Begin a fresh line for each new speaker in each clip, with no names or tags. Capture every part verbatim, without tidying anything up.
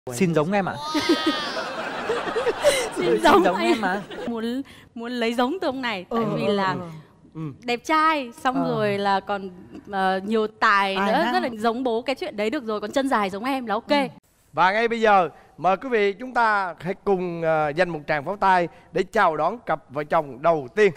Xin giống em ạ.
Xin giống,
Xin giống
anh.
em mà.
Muốn muốn lấy giống từ ông này, tại
Ừ,
vì
ừ,
là
ừ. Ừ.
đẹp trai, xong
Ờ.
rồi là còn uh, nhiều tài
Tài
nữa,
năng.
rất là giống bố, cái chuyện đấy được rồi, còn chân dài giống em là ok.
Ừ.
Và ngay bây giờ mời quý vị chúng ta hãy cùng uh, dành một tràng pháo tay để chào đón cặp vợ chồng đầu tiên.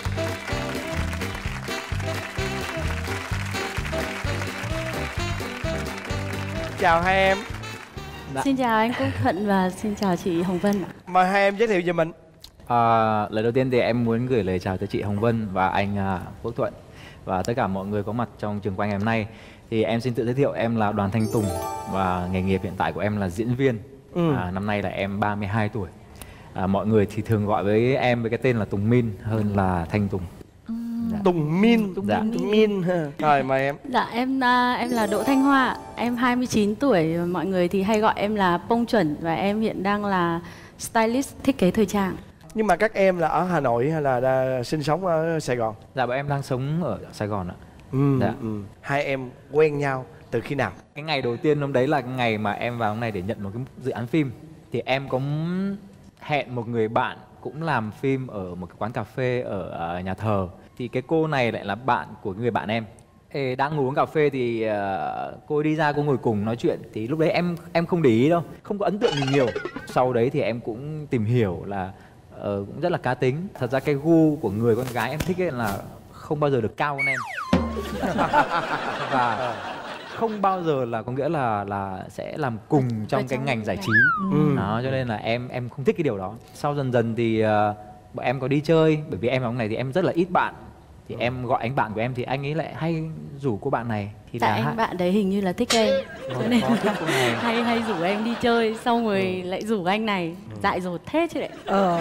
Chào hai em.
Dạ.
Xin chào anh Quốc Thuận và xin chào chị Hồng Vân ạ.
Mời hai em giới thiệu về mình.
À, lời đầu tiên thì em muốn gửi lời chào tới chị Hồng Vân và anh à, Quốc Thuận và tất cả mọi người có mặt trong trường quay ngày hôm nay. Thì em xin tự giới thiệu, em là Đoàn Thanh Tùng và nghề nghiệp hiện tại của em là diễn viên.
Ừ.
À, năm nay là em ba mươi hai tuổi. À, mọi người thì thường gọi với em với cái tên là Tùng Min hơn là Thanh Tùng. Dạ.
Tùng Min.
Dạ.
Tùng Min ha. Rồi mời em.
Dạ em uh, em là Đỗ Thanh Hoa, em hai mươi chín tuổi, mọi người thì hay gọi em là Pông Chuẩn và em hiện đang là stylist thiết kế thời trang.
Nhưng mà các em là ở Hà Nội hay là đã sinh sống ở Sài Gòn?
Dạ, bọn em đang sống ở Sài Gòn ạ.
Ừ,
Dạ.
ừ. Hai em quen nhau từ khi nào?
Cái ngày đầu tiên hôm đấy là cái ngày mà em vào hôm này để nhận một cái dự án phim. Thì em có hẹn một người bạn cũng làm phim ở một cái quán cà phê ở nhà thờ. Thì cái cô này lại là bạn của người bạn em. Ê, đang ngồi uống cà phê thì uh, cô đi ra, cô ngồi cùng nói chuyện. Thì lúc đấy em em không để ý đâu, không có ấn tượng gì nhiều. Sau đấy thì em cũng tìm hiểu là uh, cũng rất là cá tính. Thật ra cái gu của người con gái em thích ấy là không bao giờ được cao hơn em. Và không bao giờ là có nghĩa là là sẽ làm cùng trong cái ngành giải trí.
Ừ.
Đó, cho nên là em em không thích cái điều đó. Sau dần dần thì uh, bọn em có đi chơi, bởi vì em ở trong này thì em rất là ít bạn. Thì em gọi anh bạn của em thì anh ấy lại hay rủ cô bạn này thì
Tại
là
anh
hai-
bạn đấy hình như là thích em, cho nên
có thích cô này.
hay hay rủ em đi chơi, xong rồi lại rủ anh này, dại dột thế chứ đấy.
Ờ.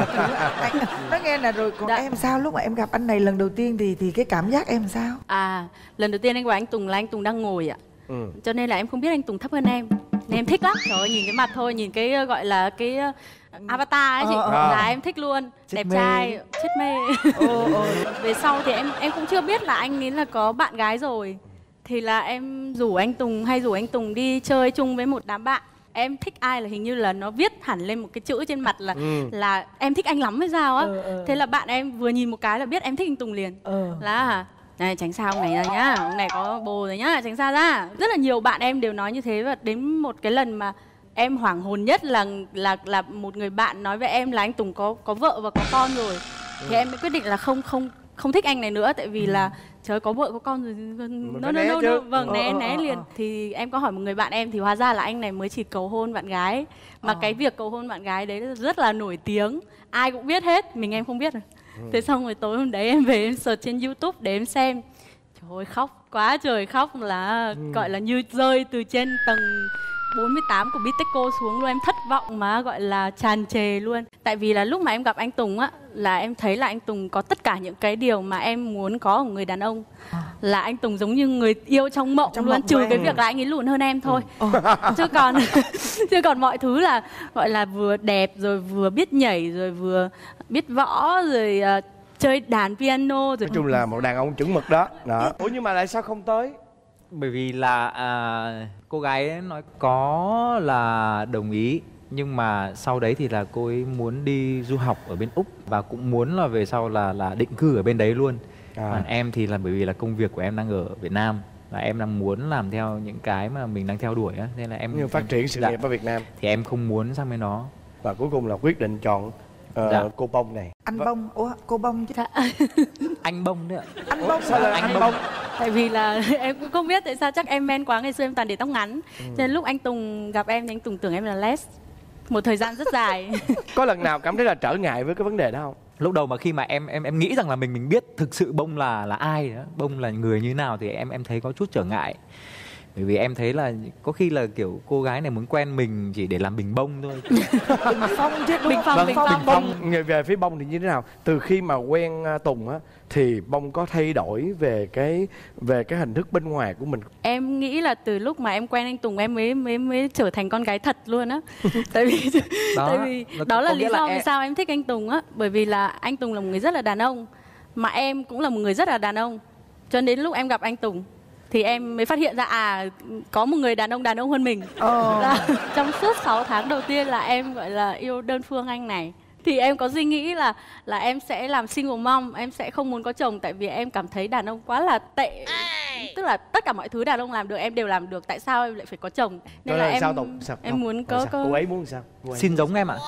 Anh nói nghe là rồi còn
Dạ.
em sao, lúc mà em gặp anh này lần đầu tiên thì thì cái cảm giác em sao?
À, lần đầu tiên anh gọi anh Tùng là anh Tùng đang ngồi ạ.
Ừ.
Cho nên là em không biết anh Tùng thấp hơn em, nên em thích lắm. Trời ơi, nhìn cái mặt thôi, nhìn cái uh, gọi là cái uh, avatar ấy chị,
Ờ,
ờ.
là em thích luôn.
Chết
Đẹp
mê.
trai, chết mê.
Ồ, ồ.
Về sau thì em em cũng chưa biết là anh ấy là có bạn gái rồi. Thì là em rủ anh Tùng, hay rủ anh Tùng đi chơi chung với một đám bạn. Em thích ai là hình như là nó viết hẳn lên một cái chữ trên mặt là
Ừ.
là em thích anh lắm hay sao á.
Ờ, ờ.
Thế là bạn em vừa nhìn một cái là biết em thích anh Tùng liền.
Ờ.
Là hả? Này, tránh xa ông này ra nhá, ông này có bồ rồi nhá, tránh xa ra. Rất là nhiều bạn em đều nói như thế, và đến một cái lần mà em hoảng hồn nhất là là là một người bạn nói với em là anh Tùng có có vợ và có con rồi. Thì em mới quyết định là không không không thích anh này nữa, tại vì là trời ơi, có vợ có con rồi, nó
phải
nó
né
nó
chứ.
vâng,
Ờ,
né
ờ,
né
ờ,
liền.
ờ.
Thì em có hỏi một người bạn em thì hóa ra là anh này mới chỉ cầu hôn bạn gái, mà
Ờ.
cái việc cầu hôn bạn gái đấy rất là nổi tiếng, ai cũng biết hết, mình em không biết rồi. Thế xong rồi tối hôm đấy em về em search trên YouTube để em xem. Trời ơi, khóc quá trời khóc, là gọi là như rơi từ trên tầng bốn mươi tám của Bitexco xuống luôn. Em thất vọng mà gọi là tràn trề luôn. Tại vì là lúc mà em gặp anh Tùng á, là em thấy là anh Tùng có tất cả những cái điều mà em muốn có ở người đàn ông. Là anh Tùng giống như người yêu trong mộng
Trong
luôn,
mộng
trừ
của
cái
em.
việc là anh ấy lùn hơn em thôi.
Ờ.
Chứ còn chứ còn mọi thứ là gọi là vừa đẹp, rồi vừa biết nhảy, rồi vừa biết võ, rồi uh, chơi đàn piano, rồi
Nói chung là một đàn ông chuẩn mực đó. Đó. Ủa nhưng mà tại sao không tới?
Bởi vì là à, cô gái ấy nói có là đồng ý, nhưng mà sau đấy thì là cô ấy muốn đi du học ở bên Úc và cũng muốn là về sau là là định cư ở bên đấy luôn.
À.
Còn em thì là bởi vì là công việc của em đang ở Việt Nam và em đang muốn làm theo những cái mà mình đang theo đuổi á, nên là em
Nhưng phát triển sự
dạ,
nghiệp ở Việt Nam.
thì em không muốn sang bên đó.
Và cuối cùng là quyết định chọn ờ,
Dạ.
cô Bông này.
Anh
Và-
Bông, ủa cô Bông chứ?
Dạ.
Anh Bông đấy ạ.
Anh
Ủa,
Bông
sao là
Anh
anh
Bông?
Bông?
Tại vì là em cũng không biết tại sao, chắc em men quá, ngày xưa em toàn để tóc ngắn. Cho nên lúc anh Tùng gặp em thì anh Tùng tưởng em là les một thời gian rất dài.
Có lần nào cảm thấy là trở ngại với cái vấn đề đó không?
Lúc đầu mà khi mà em em em nghĩ rằng là mình mình biết thực sự Bông là là ai đó, Bông là người như thế nào thì em em thấy có chút trở ngại. Bởi vì em thấy là có khi là kiểu cô gái này muốn quen mình chỉ để làm bình bông thôi.
Bình Phong chứ đúng
Bình
không?
Phong, Bình Phong.
Bông về về phía Bông thì như thế nào? Từ khi mà quen uh, Tùng á thì Bông có thay đổi về cái về cái hình thức bên ngoài của mình.
Em nghĩ là từ lúc mà em quen anh Tùng em mới mới mới trở thành con gái thật luôn á. Tại vì
Đó,
tại vì
nó
đó là
có
lý
nghĩa là
do vì
em-
sao em thích anh Tùng á, bởi vì là anh Tùng là một người rất là đàn ông, mà em cũng là một người rất là đàn ông. Cho nên đến lúc em gặp anh Tùng thì em mới phát hiện ra à có một người đàn ông đàn ông hơn mình.
Ờ.
Là, trong suốt sáu tháng đầu tiên là em gọi là yêu đơn phương anh này. Thì em có suy nghĩ là là em sẽ làm single mom, em sẽ không muốn có chồng tại vì em cảm thấy đàn ông quá là tệ. Tức là tất cả mọi thứ đàn ông làm được em đều làm được, tại sao em lại phải có chồng? Nên là em
sao Tùng? Sao?
em
Không.
muốn có
sao?
có
Cô ấy muốn sao? Cô ấy.
Xin giống em ạ.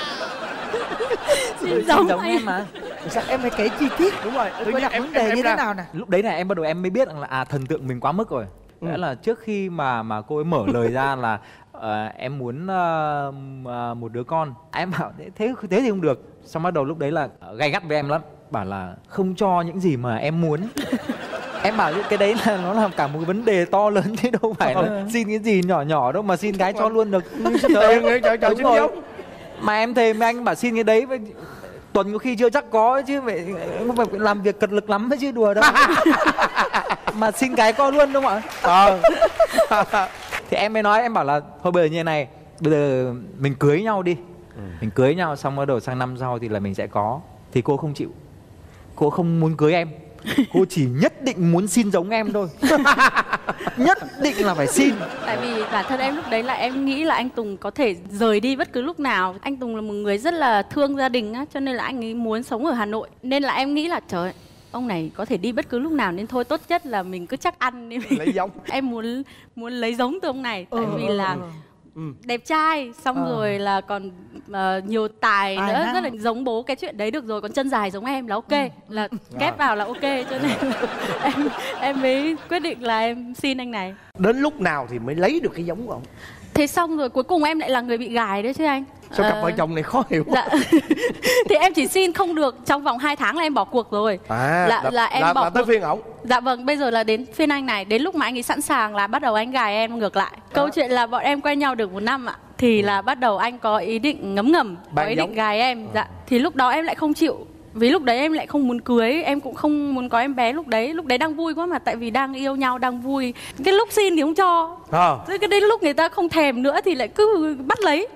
xin giống,
giống
anh.
em mà.
Sao em phải kể chi tiết?
Đúng rồi.
Cô đặt vấn đề như thế nào nè?
Lúc đấy là em bắt đầu em mới biết rằng là à thần tượng mình quá mức rồi.
Ừ.
Nghĩa là trước khi mà mà cô ấy mở lời ra là ờ, em muốn uh, một đứa con, em bảo thế thế thế thì không được. Xong bắt đầu lúc đấy là gay gắt với em lắm, bảo là không cho những gì mà em muốn. Em bảo cái đấy là nó là cả một cái vấn đề to lớn chứ đâu phải là xin cái gì nhỏ nhỏ đâu mà xin cái cho luôn được.
Trời ơi, trời trời,
Đúng rồi. Mà em thề với anh bảo xin cái đấy với tuần có khi chưa chắc có chứ, phải, phải làm việc cật lực lắm mới chứ đùa đâu. Mà xin cái có luôn đúng không ạ? Ờ. Thì em mới nói, em bảo là thôi bây giờ như thế này, bây giờ mình cưới nhau đi. Ừ. Mình cưới nhau xong bắt đầu sang năm sau thì là mình sẽ có. Thì cô không chịu. Cô không muốn cưới em. Cô chỉ nhất định muốn xin giống em thôi. Nhất định là phải xin.
Tại vì bản thân em lúc đấy là em nghĩ là anh Tùng có thể rời đi bất cứ lúc nào. Anh Tùng là một người rất là thương gia đình á, cho nên là anh ấy muốn sống ở Hà Nội. Nên là em nghĩ là trời ơi, ông này có thể đi bất cứ lúc nào nên thôi tốt nhất là mình cứ chắc ăn đi.
Lấy giống.
Em muốn muốn lấy giống từ ông này tại
Ừ,
vì
ừ,
là
ừ.
Ừ.
đẹp trai, xong
Ờ.
rồi là còn uh, nhiều tài
Tài
nữa,
năng.
rất là giống bố, cái chuyện đấy được rồi, còn chân dài giống em là ok, là ghép vào là ok, cho nên là em em mới quyết định là em xin anh này.
Đến lúc nào thì mới lấy được cái giống của ông?
Thế xong rồi cuối cùng em lại là người bị gài đấy chứ anh.
Sao cặp
Ờ,
vợ chồng này khó hiểu?
Dạ. Thì em chỉ xin không được trong vòng hai tháng là em bỏ cuộc rồi.
À,
là,
là,
là em
là,
bỏ
là tới
cuộc.
phiên ổng.
Dạ vâng, bây giờ là đến phiên anh này. Đến lúc mà anh ấy sẵn sàng là bắt đầu anh gài em ngược lại. Câu chuyện là bọn em quen nhau được một năm ạ. Thì là bắt đầu anh có ý định ngấm ngầm, có
Bán
ý
giống.
định gài em. Dạ. Thì lúc đó em lại không chịu. Vì lúc đấy em lại không muốn cưới, em cũng không muốn có em bé lúc đấy. Lúc đấy đang vui quá mà, tại vì đang yêu nhau, đang vui. Cái lúc xin thì không cho.
Ờ.
Thế cái đến lúc người ta không thèm nữa thì lại cứ bắt lấy.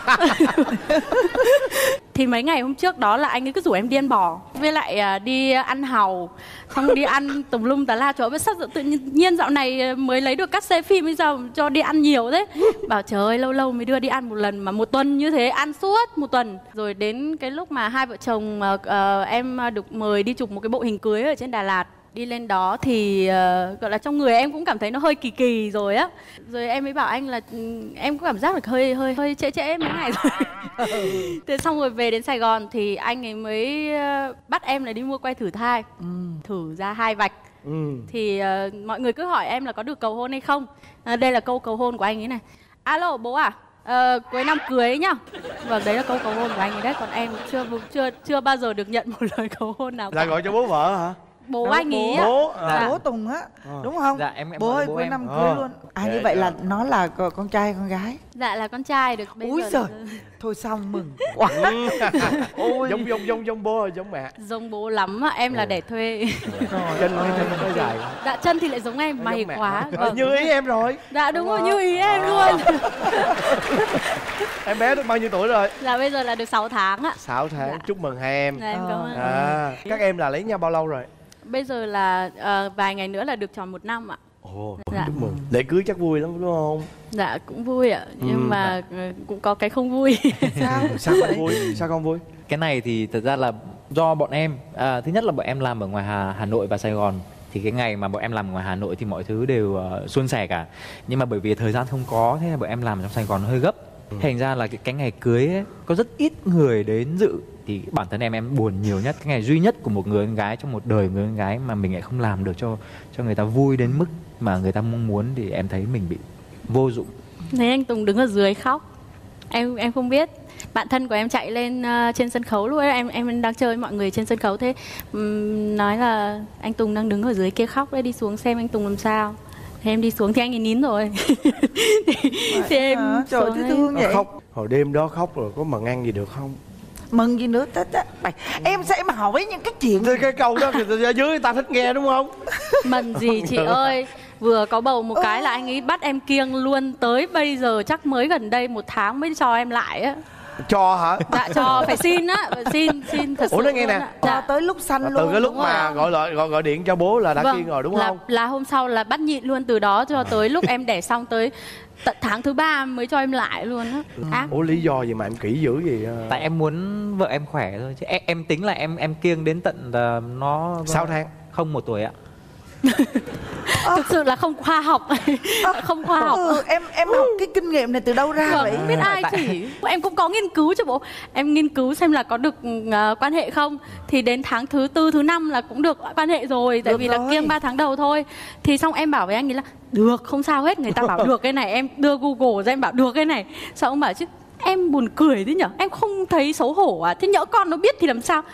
Thì mấy ngày hôm trước đó là anh ấy cứ rủ em đi ăn bò, với lại à, đi ăn hàu, xong đi ăn tùm lum tà la. Trời ơi, sao tự nhiên dạo này mới lấy được cắt xê phim bây giờ cho đi ăn nhiều thế. Bảo trời ơi, lâu lâu mới đưa đi ăn một lần mà một tuần như thế, ăn suốt một tuần. Rồi đến cái lúc mà hai vợ chồng mà uh, em được mời đi chụp một cái bộ hình cưới ở trên Đà Lạt. Đi lên đó thì uh, gọi là trong người em cũng cảm thấy nó hơi kỳ kỳ rồi á. Rồi em mới bảo anh là um, em có cảm giác là hơi hơi hơi trễ trễ mấy ngày rồi. Thế xong rồi về đến Sài Gòn thì anh ấy mới uh, bắt em là đi mua que thử thai. Ừ. Thử ra hai vạch. Ừ. Thì uh, mọi người cứ hỏi em là có được cầu hôn hay không. À, đây là câu cầu hôn của anh ấy này. Alo bố à, uh, cuối năm cưới nhá. Vâng, đấy là câu cầu hôn của anh ấy đấy. Còn em chưa chưa chưa bao giờ được nhận một lời cầu hôn nào.
Là
cả.
gọi cho bố vợ hả?
Bố
Đó,
anh ấy á.
Bố.
À,
À.
bố Tùng á,
Ờ.
đúng không?
Dạ, em- em
bố
gọi là
ơi
bố
cuối
em.
năm
Ờ.
cưới luôn. À
Dạ,
như vậy
dạ.
là nó là co- con trai con gái?
Dạ là con trai được bây
Úi
giờ.
giời,
là-
thôi xong mừng quá.
Ôi. Giống giống giống giống bố hay giống mẹ?
Giống bố lắm á, em là đẻ thuê.
Chân cái chân nó dài quá.
Dạ chân thì lại giống em,
Nó
mày
giống mẹ.
quá.
Ờ,
Vâng.
như ý em rồi.
Dạ đúng rồi, như ý em luôn.
Em bé được bao nhiêu tuổi rồi?
Dạ bây giờ là được sáu tháng ạ.
sáu tháng.
Dạ.
Chúc mừng hai em.
Dạ em cảm ơn.
À, các em là lấy nhau bao lâu rồi?
Bây giờ là ờ, vài ngày nữa là được tròn một năm ạ.
Ồ,
Dạ.
chúc mừng. Lễ cưới chắc vui lắm đúng không?
Dạ cũng vui ạ, nhưng
Ừ.
mà ờ, cũng có cái không vui.
Sao?
Sao không vui? Sao không vui?
Cái này thì thật ra là do bọn em à, thứ nhất là bọn em làm ở ngoài Hà, Hà Nội và Sài Gòn. Thì cái ngày mà bọn em làm ở ngoài Hà Nội thì mọi thứ đều uh, suôn sẻ cả. Nhưng mà bởi vì thời gian không có, thế là bọn em làm ở trong Sài Gòn nó hơi gấp. Ừ. Thành ra là cái, cái ngày cưới ấy, có rất ít người đến dự. Thì bản thân em em buồn nhiều nhất. Cái ngày duy nhất của một người con gái trong một đời người con gái mà mình lại không làm được cho cho người ta vui đến mức mà người ta mong muốn, thì em thấy mình bị vô dụng.
Thấy anh Tùng đứng ở dưới khóc. Em em không biết. Bạn thân của em chạy lên uh, trên sân khấu lúc ấy em em đang chơi với mọi người trên sân khấu, thế um, nói là anh Tùng đang đứng ở dưới kia khóc đấy, đi xuống xem anh Tùng làm sao. Thế em đi xuống thì anh ấy nín rồi. thì, thì em
Hả? Trời ơi,
xuống
thấy
ấy.
thương
Nó
vậy.
khóc. Hồi đêm đó khóc rồi có mần ăn gì được không?
Mừng gì nữa tết á. Mày, em sẽ mà hỏi những cái chuyện
Thì cái câu đó thì ở dưới người ta thích nghe đúng không?
Mần gì chị ơi, vừa có bầu một cái là anh ấy bắt em kiêng luôn, tới bây giờ chắc mới gần đây một tháng mới cho em lại á.
Cho hả?
Dạ cho, phải xin á, phải xin xin thật sự.
Ủa nói nghe nè,
luôn dạ.
Cho tới lúc sanh luôn.
Từ cái lúc
Đúng
mà
rồi.
gọi gọi gọi gọi điện cho bố là đã
Vâng,
kiêng rồi đúng
là,
không?
là hôm sau là bắt nhịn luôn, từ đó cho tới lúc em đẻ xong tới tận tháng thứ ba mới cho em lại luôn á. Ác.
Ủa lý do gì mà em kỹ dữ gì?
Tại em muốn vợ em khỏe thôi chứ em, em tính là em em kiêng đến tận uh, nó
Sáu tháng.
không một tuổi ạ.
Thực sự là không khoa học. Không khoa học.
Ừ, em em học cái kinh nghiệm này từ đâu ra
Vâng,
vậy?
không biết ai chỉ. Em cũng có nghiên cứu cho bố. Em nghiên cứu xem là có được uh, quan hệ không. Thì đến tháng thứ tư, thứ năm là cũng được quan hệ rồi. Tại
Được
vì
rồi.
là kiêng ba tháng đầu thôi. Thì xong em bảo với anh ấy là được, không sao hết. Người ta bảo được cái này, em đưa Google ra em bảo được cái này. Sao ông bảo chứ em buồn cười thế nhở, em không thấy xấu hổ à? Thế nhỡ con nó biết thì làm sao?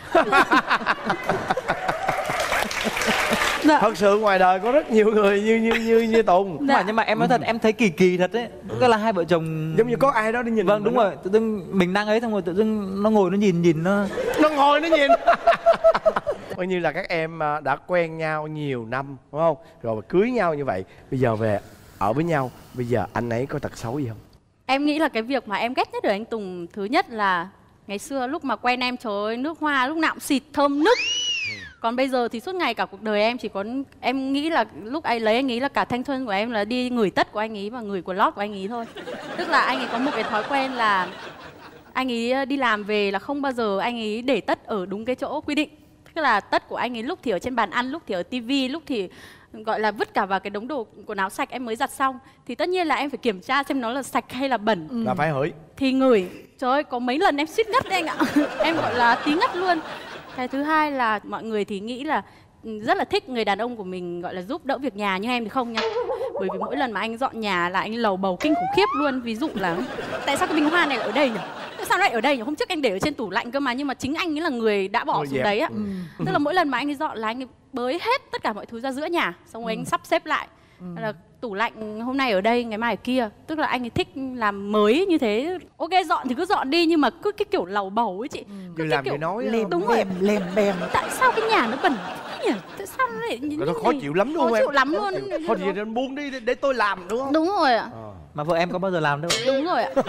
Dạ.
Thật sự ngoài đời có rất nhiều người như như như như Tùng.
Dạ. Mà nhưng mà em nói thật em thấy kỳ kỳ thật đấy. Cái là hai vợ chồng
Giống như có ai đó đi nhìn.
Vâng đúng rồi, tự dưng mình đang ấy xong rồi tự dưng nó ngồi nó nhìn nhìn nó
Nó ngồi nó nhìn. Coi như là các em à, đã quen nhau nhiều năm đúng không? Rồi cưới nhau như vậy, bây giờ về ở với nhau, bây giờ anh ấy có tật xấu gì không?
Em nghĩ là cái việc mà em ghét nhất ở anh Tùng, thứ nhất là ngày xưa lúc mà quen em, trời ơi, nước hoa lúc nào cũng xịt thơm nức. Còn bây giờ thì suốt ngày cả cuộc đời em chỉ có, em nghĩ là lúc anh lấy anh nghĩ là cả thanh xuân của em là đi ngửi tất của anh ấy và ngửi quần lót của anh ấy thôi. Tức là anh ấy có một cái thói quen là anh ấy đi làm về là không bao giờ anh ấy để tất ở đúng cái chỗ quy định. Tức là tất của anh ấy lúc thì ở trên bàn ăn, lúc thì ở tivi, lúc thì gọi là vứt cả vào cái đống đồ quần áo sạch em mới giặt xong. Thì tất nhiên là em phải kiểm tra xem nó là sạch hay là bẩn.
Ừ. Là phải hửi.
Thì ngửi, trời ơi có mấy lần em suýt ngất đấy anh ạ. Em gọi là tí ngất luôn. Cái thứ hai là mọi người thì nghĩ là rất là thích người đàn ông của mình gọi là giúp đỡ việc nhà, nhưng em thì không nha. Bởi vì mỗi lần mà anh dọn nhà là anh lầu bầu kinh khủng khiếp luôn. Ví dụ là tại sao cái bình hoa này lại ở đây nhỉ? Tại sao lại ở đây nhỉ? Hôm trước anh để ở trên tủ lạnh cơ mà, nhưng mà chính anh ấy là người đã bỏ
Người
xuống
dẹp.
đấy á.
Ừ.
Tức là mỗi lần mà anh ấy dọn là anh ấy bới hết tất cả mọi thứ ra giữa nhà, xong rồi anh sắp xếp lại. Là tủ lạnh hôm nay ở đây, ngày mai ở kia. Tức là anh ấy thích làm mới như thế. Ok dọn thì cứ dọn đi, nhưng mà cứ cái kiểu lầu bầu ấy chị. Cứ
Như
cái
làm
kiểu
như nói á.
Lèm
đúng rồi.
bèm lèm bèm.
Tại sao cái nhà nó bẩn thế nhỉ? Tại sao nó lại như
Nó
thế
khó
này?
chịu lắm đúng không
Khó
em?
chịu lắm luôn.
Thôi thì nên buông đi để, để tôi làm đúng không?
Đúng rồi ạ.
Ờ.
mà vợ em có bao giờ làm đâu.
Đúng rồi ạ.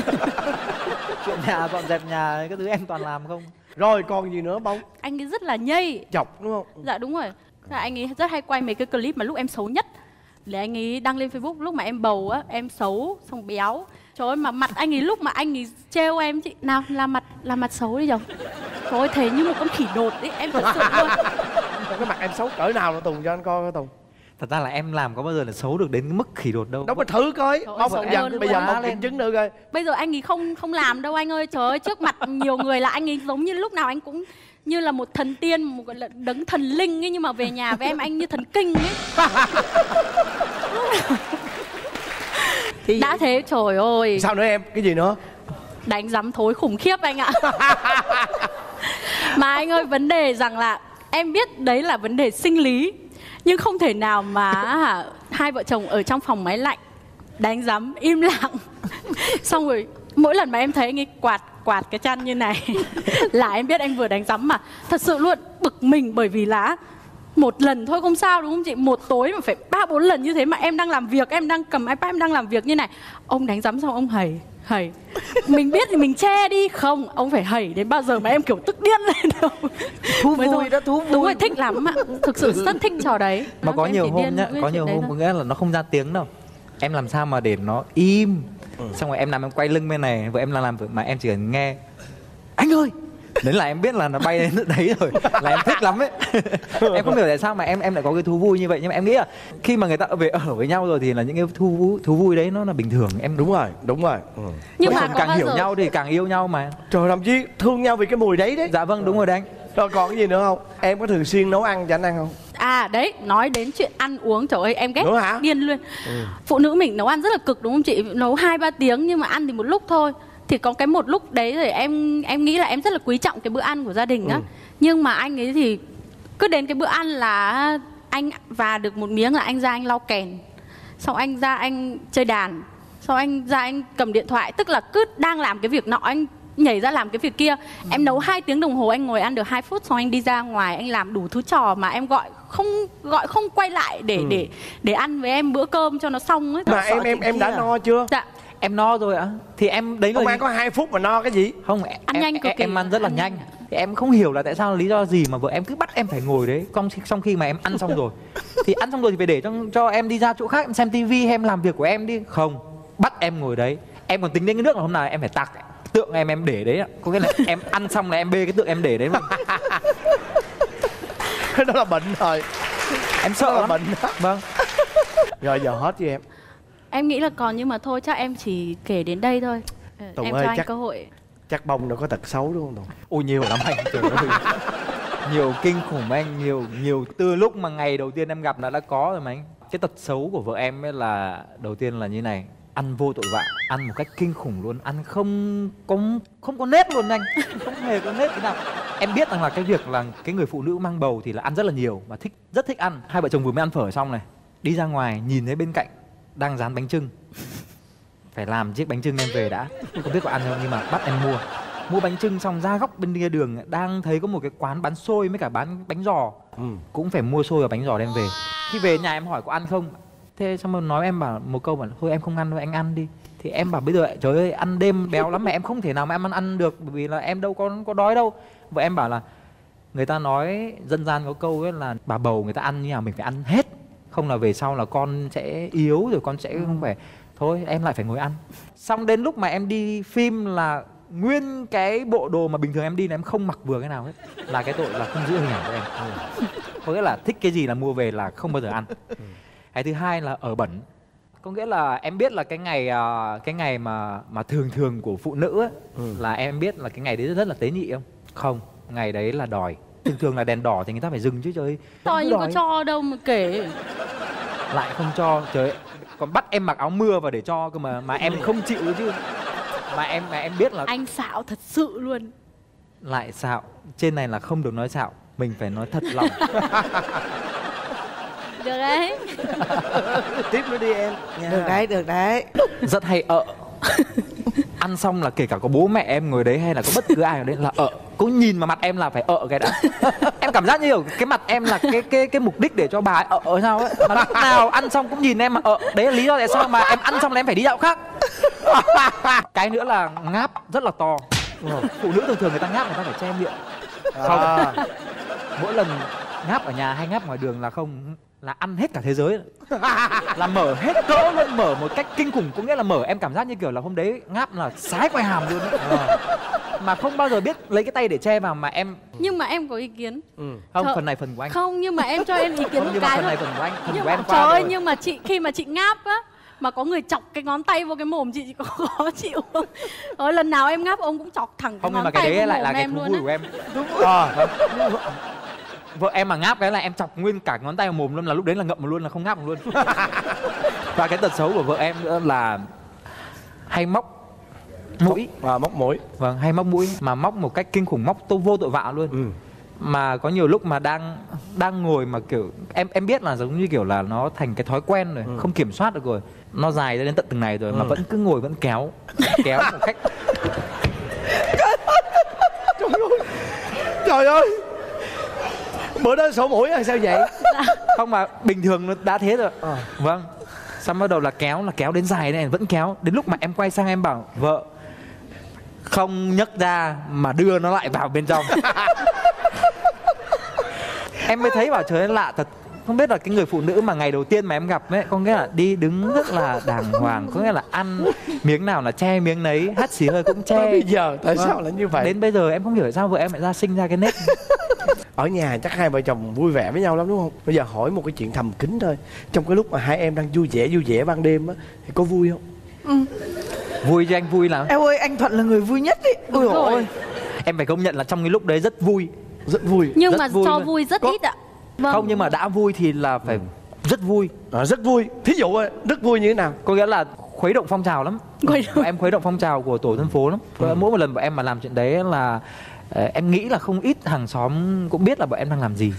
Chuyện nhà dọn dẹp nhà cái thứ em toàn làm không.
Rồi còn gì nữa Bông?
Anh ấy rất là nhây.
Chọc đúng không?
Dạ đúng rồi. Là anh ấy rất hay quay mấy cái clip mà lúc em xấu nhất để anh ấy đăng lên Facebook. Lúc mà em bầu á, em xấu xong béo. Trời ơi mà mặt anh ấy lúc mà anh ấy trêu em chị, nào làm mặt làm mặt xấu đi chồng. Trời ơi thế như một con khỉ đột ấy, em thật sự luôn.
Cái mặt em xấu cỡ nào nữa Tùng cho anh coi coi Tùng.
Thật ra là em làm có bao giờ là xấu được đến cái mức khỉ đột đâu.
Đâu mà thử coi.
Trời ơi,
Bông
xấu
bây giờ
hơn
bây giờ
quá
Bông
lên.
kiểm chứng nữa coi.
Bây giờ anh ấy không không làm đâu anh ơi. Trời ơi trước mặt nhiều người là anh ấy giống như lúc nào anh cũng như là một thần tiên, một gọi là đấng thần linh ấy, nhưng mà về nhà với em anh như thần kinh ấy.
Thì
Đã thế trời ơi,
Sao nữa em? Cái gì nữa?
đánh rắm thối khủng khiếp anh ạ. Mà anh ơi vấn đề rằng là em biết đấy là vấn đề sinh lý, nhưng không thể nào mà hả, hai vợ chồng ở trong phòng máy lạnh đánh rắm im lặng. Xong rồi mỗi lần mà em thấy anh ấy quạt quạt cái chăn như này là em biết anh vừa đánh rắm. Mà thật sự luôn bực mình, bởi vì là một lần thôi không sao đúng không chị, một tối mà phải ba bốn lần như thế, mà em đang làm việc, em đang cầm iPad em đang làm việc như này, ông đánh rắm xong ông hầy hầy. Mình biết thì mình che đi, không ông phải hầy đến bao giờ mà em kiểu tức điên lên đâu.
thú
Mới
vui
thôi.
đó, thú vui.
Đúng rồi, thích lắm ạ, thực sự rất thích trò đấy.
Mà có
Em
nhiều
chỉ
hôm
điên
nhá,
với
có
chuyện
nhiều
đấy
hôm
thôi.
có nghĩa là nó không ra tiếng đâu. Em làm sao mà để nó im. Xong rồi em làm em quay lưng bên này, vợ em làm làm mà em chỉ cần nghe anh ơi, đến là em biết là nó bay đến đấy rồi, là em thích lắm ấy. Em không hiểu tại sao mà em em lại có cái thú vui như vậy, nhưng mà em nghĩ là khi mà người ta về ở với nhau rồi thì là những cái thú vui thú vui đấy nó là bình thường. Em
Đúng rồi, đúng rồi. Ừ.
Nhưng
Vợ
mà
chồng
có
càng
bao
hiểu
giờ
nhau thì càng yêu nhau mà.
Trời, thậm chí thương nhau vì cái mùi đấy đấy.
Dạ vâng, đúng rồi đấy anh.
Rồi còn cái gì nữa không? Em có thường xuyên nấu ăn cho anh ăn không?
À đấy, nói đến chuyện ăn uống, trời ơi em ghét
Nữa hả?
điên luôn. Phụ nữ mình nấu ăn rất là cực đúng không chị? Nấu hai ba tiếng nhưng mà ăn thì một lúc thôi. Thì có cái một lúc đấy rồi em em nghĩ là em rất là quý trọng cái bữa ăn của gia đình á.
Ừ.
Nhưng mà anh ấy thì cứ đến cái bữa ăn là anh và được một miếng là anh ra anh lau kèn. Xong anh ra anh chơi đàn. Xong anh ra anh cầm điện thoại. Tức là cứ đang làm cái việc nọ anh nhảy ra làm cái việc kia. Ừ. Em nấu hai tiếng đồng hồ anh ngồi ăn được hai phút, xong anh đi ra ngoài anh làm đủ thứ trò mà em gọi không gọi không quay lại để
Ừ.
để để ăn với em bữa cơm cho nó xong ấy.
Mà
sợ
em em
chuyện
em đã
kia.
no chưa?
Dạ.
Em no rồi ạ. Thì em đấy là
Ông ăn có hai phút mà no cái gì?
không em,
Ăn
em,
nhanh cực
em,
kỳ.
em ăn rất là
Ăn
nhanh.
nhanh.
Thì em không hiểu là tại sao lý do gì mà vợ em cứ bắt em phải ngồi đấy. Trong, trong khi mà em ăn xong rồi thì ăn xong rồi thì phải để cho cho em đi ra chỗ khác em xem tivi hay em làm việc của em đi. Không, bắt em ngồi đấy. Em còn tính đến cái nước là hôm nào em phải tặc tượng em em để đấy ạ. Có nghĩa là em ăn xong là em bê cái tượng em để đấy luôn.
Đó là bệnh rồi.
Em
Đó
sợ
là
lắm.
bệnh đó.
Vâng.
Rồi giờ hết với em.
Em nghĩ là còn, nhưng mà thôi chắc em chỉ kể đến đây thôi. Ờ,
Tùng
em
ơi,
cho anh
chắc-
cơ hội.
Chắc bông đâu có tật xấu đúng không Tùng?
Ôi nhiều lắm anh, trời ơi. Nhiều kinh khủng anh, nhiều nhiều từ lúc mà ngày đầu tiên em gặp nó đã có rồi mà anh. Cái tật xấu của vợ em ấy là đầu tiên là như này, ăn vô tội vạ, ăn một cách kinh khủng luôn, ăn không có không có nếp luôn anh, không hề có nếp thế nào. Em biết rằng là cái việc là cái người phụ nữ mang bầu thì là ăn rất là nhiều và thích rất thích ăn. Hai vợ chồng vừa mới ăn phở xong này, đi ra ngoài nhìn thấy bên cạnh đang dán bánh chưng, phải làm chiếc bánh chưng em về đã, không biết có ăn không nhưng mà bắt em mua. Mua bánh chưng xong ra góc bên kia đường đang thấy có một cái quán bán xôi với cả bán bánh giò,
Ừ.
cũng phải mua xôi và bánh giò đem về. Khi về nhà em hỏi có ăn không, thế xong rồi nói em bảo một câu bảo thôi em không ăn đâu, anh ăn đi. Thì em bảo bây giờ trời ơi ăn đêm béo lắm mà em không thể nào mà em ăn ăn được, bởi vì là em đâu có có đói đâu. Vợ em bảo là người ta nói dân gian có câu ấy là bà bầu người ta ăn như nào mình phải ăn hết, không là về sau là con sẽ yếu rồi con sẽ không phải. Thôi em lại phải ngồi ăn. Xong đến lúc mà em đi phim là nguyên cái bộ đồ mà bình thường em đi là em không mặc vừa cái nào hết, là cái tội là không giữ hình ảnh của em. Có nghĩa là thích cái gì là mua về là không bao giờ ăn. Cái thứ hai là ở bẩn. Có nghĩa là em biết là cái ngày à, cái ngày mà mà thường thường của phụ nữ ấy,
Ừ.
là em biết là cái ngày đấy rất là tế nhị không? Không, ngày đấy là đòi. Thường thường là đèn đỏ thì người ta phải dừng chứ trời ơi.
Thôi
Vẫn
nhưng
đòi.
có cho đâu mà kể.
Lại không cho, trời ơi. Còn bắt em mặc áo mưa vào để cho cơ mà mà em không chịu chứ. Mà em mà em biết là
Anh xạo thật sự luôn.
lại xạo. Trên này là không được nói xạo, mình phải nói thật lòng.
Được đấy.
Tiếp nữa đi em nha.
Được đấy, được đấy.
Rất hay ợ. Ăn xong là kể cả có bố mẹ em ngồi đấy hay là có bất cứ ai ở đấy là ợ. Cứ nhìn mà mặt em là phải ợ cái đã. Em cảm giác như kiểu cái mặt em là cái cái cái mục đích để cho bà ấy ợ ở sao ấy. Mà lúc nào ăn xong cũng nhìn em mà ợ. Đấy là lý do tại sao mà em ăn xong là em phải đi dạo khác. Cái nữa là ngáp rất là to. Phụ nữ thường thường người ta ngáp người ta phải che miệng. Không.
À,
Mỗi lần ngáp ở nhà hay ngáp ngoài đường là không, là ăn hết cả thế giới. Là mở hết cỡ luôn, mở một cách kinh khủng. Có nghĩa là mở em cảm giác như kiểu là hôm đấy ngáp là sái quai hàm luôn ấy. Mà không bao giờ biết lấy cái tay để che vào mà em.
Nhưng mà em có ý kiến.
ừ.
Không,
Trời-
phần này phần của anh.
Không, nhưng mà em cho em ý kiến
Không,
một
nhưng mà
cái
phần này
thôi.
phần của anh, phần
Nhưng
của
mà
em
trời
qua
ơi,
rồi.
nhưng mà chị khi mà chị ngáp á, mà có người chọc cái ngón tay vô cái mồm chị, chị có khó chịu không? Ôi, lần nào em ngáp ông cũng chọc thẳng cái
Không, nhưng
ngón
mà cái
tay
đấy
vô
lại
mồm
là cái
em
thú
luôn
vui
á.
của em.
À,
Vợ em mà ngáp cái là em chọc nguyên cả ngón tay vào mồm luôn, là lúc đấy là ngậm luôn, là không ngáp luôn. Và cái tật xấu của vợ em nữa là hay móc mũi.
à, móc mũi.
Vâng, hay móc mũi, mà móc một cách kinh khủng, móc tô vô tội vạ luôn.
Ừ.
Mà có nhiều lúc mà đang đang ngồi mà kiểu em em biết là giống như kiểu là nó thành cái thói quen rồi,
Ừ.
không kiểm soát được rồi, nó dài ra đến tận từng này rồi mà
Ừ.
vẫn cứ ngồi vẫn kéo kéo một cách.
Trời ơi, bữa đó sổ mũi là sao vậy?
Không, mà bình thường nó đã thế rồi.
Ờ.
Vâng. Xong bắt đầu là kéo, là kéo đến dài này vẫn kéo, đến lúc mà em quay sang em bảo vợ không nhấc ra mà đưa nó lại vào bên trong. Em mới thấy bảo trời ơi lạ thật. Không biết là cái người phụ nữ mà ngày đầu tiên mà em gặp ấy, có nghĩa là đi đứng rất là đàng hoàng, có nghĩa là ăn miếng nào là che miếng nấy, hắt xì hơi cũng che.
Bây giờ tại
Vâng.
sao lại như vậy?
Đến bây giờ em không hiểu tại sao vợ em lại ra sinh ra cái nết.
Ở nhà chắc hai vợ chồng vui vẻ với nhau lắm đúng không? Bây giờ hỏi một cái chuyện thầm kín thôi. Trong cái lúc mà hai em đang vui vẻ vui vẻ ban đêm á, thì có vui không?
Vui cho anh vui lắm.
Em ơi, anh Thuận là người vui nhất ấy. Ôi
Đúng
dồi
rồi.
ôi.
Em phải công nhận là trong cái lúc đấy rất vui.
Rất vui.
Nhưng
Rất
mà
vui
cho
luôn.
vui rất
Có-
ít ạ. Vâng.
Không, nhưng mà đã vui thì là phải rất vui.
À, rất vui. Thí dụ à, rất vui như thế nào?
Có nghĩa là khuấy động phong trào lắm.
Khuấy động.
Bọn em khuấy động phong trào của tổ dân phố lắm. Có nghĩa mỗi một lần bọn em mà làm chuyện đấy là ờ, em nghĩ là không ít hàng xóm cũng biết là bọn em đang làm gì.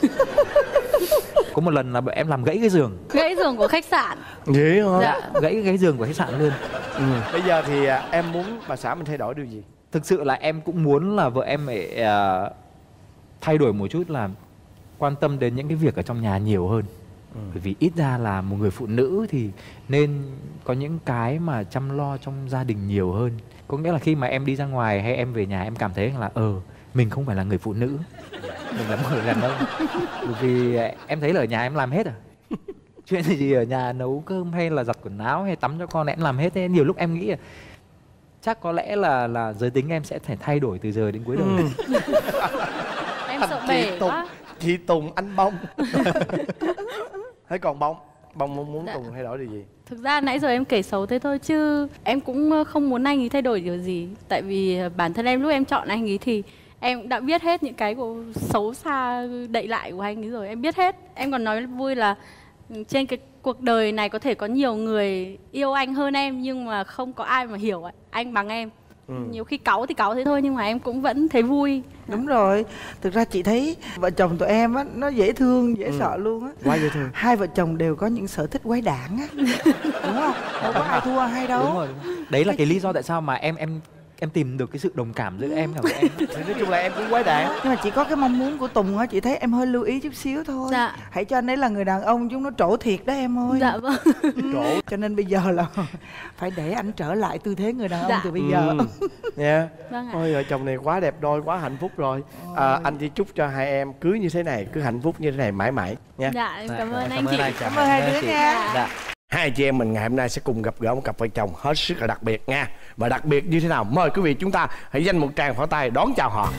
Có một lần là bọn em làm gãy cái giường.
Gãy giường của khách sạn.
Vậy hả?
Dạ.
Gãy cái giường của khách sạn luôn.
Ừ. Bây giờ thì à, em muốn bà xã mình thay đổi điều gì?
Thực sự là em cũng muốn là vợ em phải ờ, thay đổi một chút, là quan tâm đến những cái việc ở trong nhà nhiều hơn. ừ. Bởi vì ít ra là một người phụ nữ thì nên có những cái mà chăm lo trong gia đình nhiều hơn. Có nghĩa là khi mà em đi ra ngoài hay em về nhà em cảm thấy là ờ mình không phải là người phụ nữ, mình là một người đàn ông. Bởi vì em thấy là ở nhà em làm hết rồi, chuyện gì ở nhà nấu cơm hay là giặt quần áo hay tắm cho con em làm hết. Thế nhiều lúc em nghĩ là chắc có lẽ là là giới tính em sẽ phải thay đổi từ giờ đến cuối đời.
Ừ. Em sợ bể quá.
Chị Tùng anh Bông. Thế còn Bông, Bông muốn, muốn Tùng thay đổi điều gì?
Thực ra nãy giờ em kể xấu thế thôi chứ em cũng không muốn anh ấy thay đổi điều gì. Tại vì bản thân em lúc em chọn anh ấy thì em cũng đã biết hết những cái của xấu xa đậy lại của anh ấy rồi. Em biết hết. Em còn nói vui là trên cái cuộc đời này có thể có nhiều người yêu anh hơn em, nhưng mà không có ai mà hiểu anh bằng em. Ừ. Nhiều khi cáu thì cáu thế thôi nhưng mà em cũng vẫn thấy vui.
Đúng rồi. Thực ra chị thấy vợ chồng tụi em á nó dễ thương, dễ ừ. sợ luôn á.
Quá dễ thương.
Hai vợ chồng đều có những sở thích quái đản á. Đúng không? Đâu có ai thua hay đâu.
Đúng rồi, đúng rồi. Đấy là cái lý do tại sao mà em em em tìm được cái sự đồng cảm giữa em và với em.
Nói chung là em cũng quái đản.
Nhưng mà chỉ có cái mong muốn của Tùng á, chị thấy em hơi lưu ý chút xíu thôi.
Dạ.
Hãy cho anh ấy là người đàn ông chúng nó trổ thiệt đó em ơi.
Dạ vâng.
Trổ. Cho nên bây giờ là phải để anh trở lại tư thế người đàn ông dạ. từ bây giờ.
Ừ. Yeah.
Vâng ạ.
Ôi vợ chồng này quá đẹp đôi, quá hạnh phúc rồi. À, anh chỉ chúc cho hai em cưới như thế này, cứ hạnh phúc như thế này mãi mãi nha.
Dạ, em cảm ơn
dạ,
anh chị.
Cảm ơn hai đứa nha.
Dạ.
Hai chị em mình ngày hôm nay sẽ cùng gặp gỡ một cặp vợ chồng hết sức là đặc biệt nha. Và đặc biệt như thế nào? Mời quý vị chúng ta hãy dành một tràng pháo tay đón chào họ.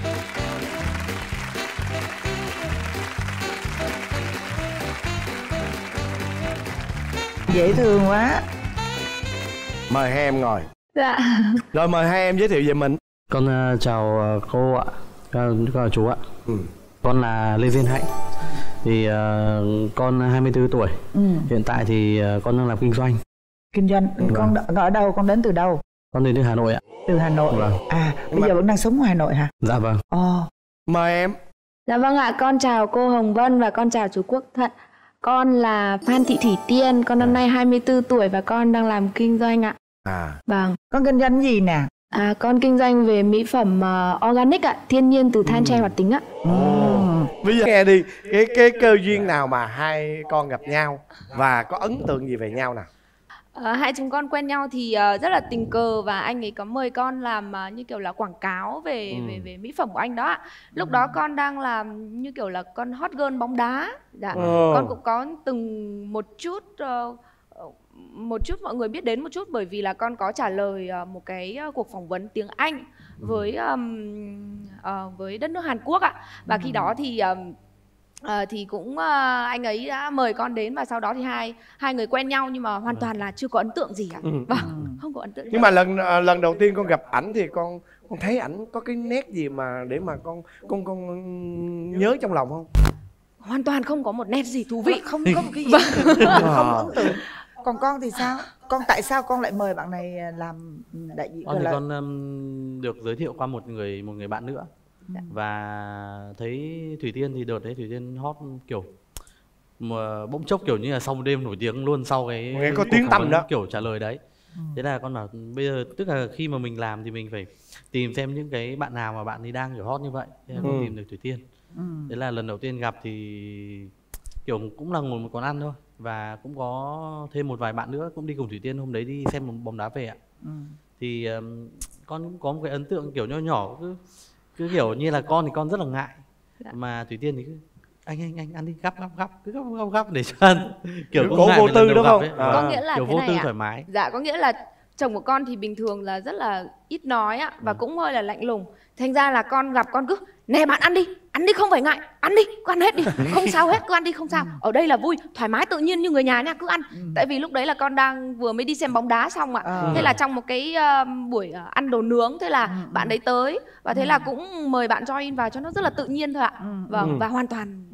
Dễ thương quá.
Mời hai em ngồi.
Dạ.
Rồi mời hai em giới thiệu về mình.
Con uh, chào cô ạ, con chào chú ạ. Ừ. Con là Lê Viên Hạnh. Thì uh, con hai mươi tư tuổi. Ừ. Hiện tại thì uh, con đang làm kinh doanh.
Kinh doanh. Ừ. Con ở đâu? Con đến từ đâu?
Con đến từ Hà Nội ạ.
Từ Hà Nội.
Vâng.
À, bây giờ vẫn đang sống ở Hà Nội hả?
Dạ vâng.
Ồ.
Mời em.
Dạ vâng ạ, con chào cô Hồng Vân và con chào chú Quốc Thận. Con là Phan Thị Thủy Tiên, con năm nay hai mươi tư tuổi và con đang làm kinh doanh ạ.
À.
Vâng.
Con kinh doanh gì nè?
À, con kinh doanh về mỹ phẩm uh, organic ạ, thiên nhiên từ than tre hoạt tính ạ.
Ừ. Bây giờ nghe đi, cái cái cơ duyên nào mà hai con gặp nhau và có ấn tượng gì về nhau nào?
À, hai chúng con quen nhau thì uh, rất là tình cờ và anh ấy có mời con làm uh, như kiểu là quảng cáo về ừ. về về mỹ phẩm của anh đó ạ. Lúc ừ. đó con đang làm như kiểu là con hot girl bóng đá. Dạ. Ừ. Con cũng có từng một chút uh, một chút mọi người biết đến một chút bởi vì là con có trả lời uh, một cái uh, cuộc phỏng vấn tiếng Anh với um, uh, với đất nước Hàn Quốc ạ. Và ừ. khi đó thì um, uh, thì cũng uh, anh ấy đã mời con đến và sau đó thì hai hai người quen nhau nhưng mà hoàn toàn là chưa có ấn tượng gì ạ. Ừ. Vâng, không có ấn tượng.
Nhưng mà lần uh, lần đầu tiên con gặp ảnh thì con con thấy ảnh có cái nét gì mà để mà con con con nhớ trong lòng không?
Hoàn toàn không có một nét gì thú vị,
không có một cái gì không ấn tượng. Còn con thì sao? Con tại sao con lại mời bạn này làm đại diện?
Con thì
là...
con um, được giới thiệu qua một người một người bạn nữa. Dạ. Và thấy Thủy Tiên thì đợt đấy Thủy Tiên hot kiểu mà bỗng chốc kiểu như là sau một đêm nổi tiếng luôn sau cái
nghe có tiếng tăm đó
kiểu trả lời đấy. Ừ. Thế là con bảo bây giờ tức là khi mà mình làm thì mình phải tìm xem những cái bạn nào mà bạn ấy đang kiểu hot như vậy. Thế là con ừ. tìm được Thủy Tiên. Ừ. Thế là lần đầu tiên gặp thì kiểu cũng là ngồi một quán ăn thôi và cũng có thêm một vài bạn nữa cũng đi cùng Thủy Tiên, hôm đấy đi xem một bóng đá về ạ. Ừ. Thì um, con cũng có một cái ấn tượng kiểu nho nhỏ, cứ cứ kiểu như là con thì con rất là ngại. Dạ. Mà Thủy Tiên thì cứ anh anh anh ăn đi, gắp gắp gắp cứ gắp gắp gắp để cho ăn kiểu
cũng ngại vô tư đúng không?
À. Có nghĩa là
kiểu
thế
vô
này
tư
ạ.
thoải mái.
Dạ, có nghĩa là chồng của con thì bình thường là rất là ít nói ạ và ừ. cũng hơi là lạnh lùng. Thành ra là con gặp con cứ nè bạn ăn đi, ăn đi không phải ngại, ăn đi, cứ ăn hết đi, không sao hết, cứ ăn đi không sao. Ở đây là vui, thoải mái tự nhiên như người nhà nha, cứ ăn. Ừ. Tại vì lúc đấy là con đang vừa mới đi xem bóng đá xong ạ. Ừ. Thế là trong một cái uh, buổi uh, ăn đồ nướng, thế là ừ. bạn đấy tới và thế ừ. là cũng mời bạn join vào cho nó rất là tự nhiên thôi ạ. Ừ. Vâng, ừ. và hoàn toàn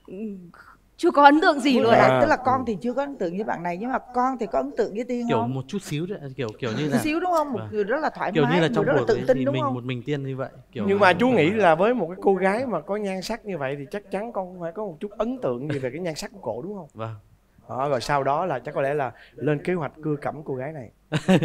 chưa có ấn tượng gì luôn ạ.
À. Tức là con thì chưa có ấn tượng với bạn này nhưng mà con thì có ấn tượng với Tiên
kiểu
không?
Kiểu một chút xíu đấy, kiểu kiểu như là
xíu đúng không? Một người rất là thoải
kiểu
mái,
như là trong
rất là tự tin
thì
đúng
mình
không?
một mình Tiên như vậy. Kiểu
nhưng mà chú nghĩ là với một cái cô gái mà có nhan sắc như vậy thì chắc chắn con phải có một chút ấn tượng gì về cái nhan sắc của cổ đúng không?
Vâng.
Đó, rồi sau đó là chắc có lẽ là lên kế hoạch cưa cẩm cô gái này.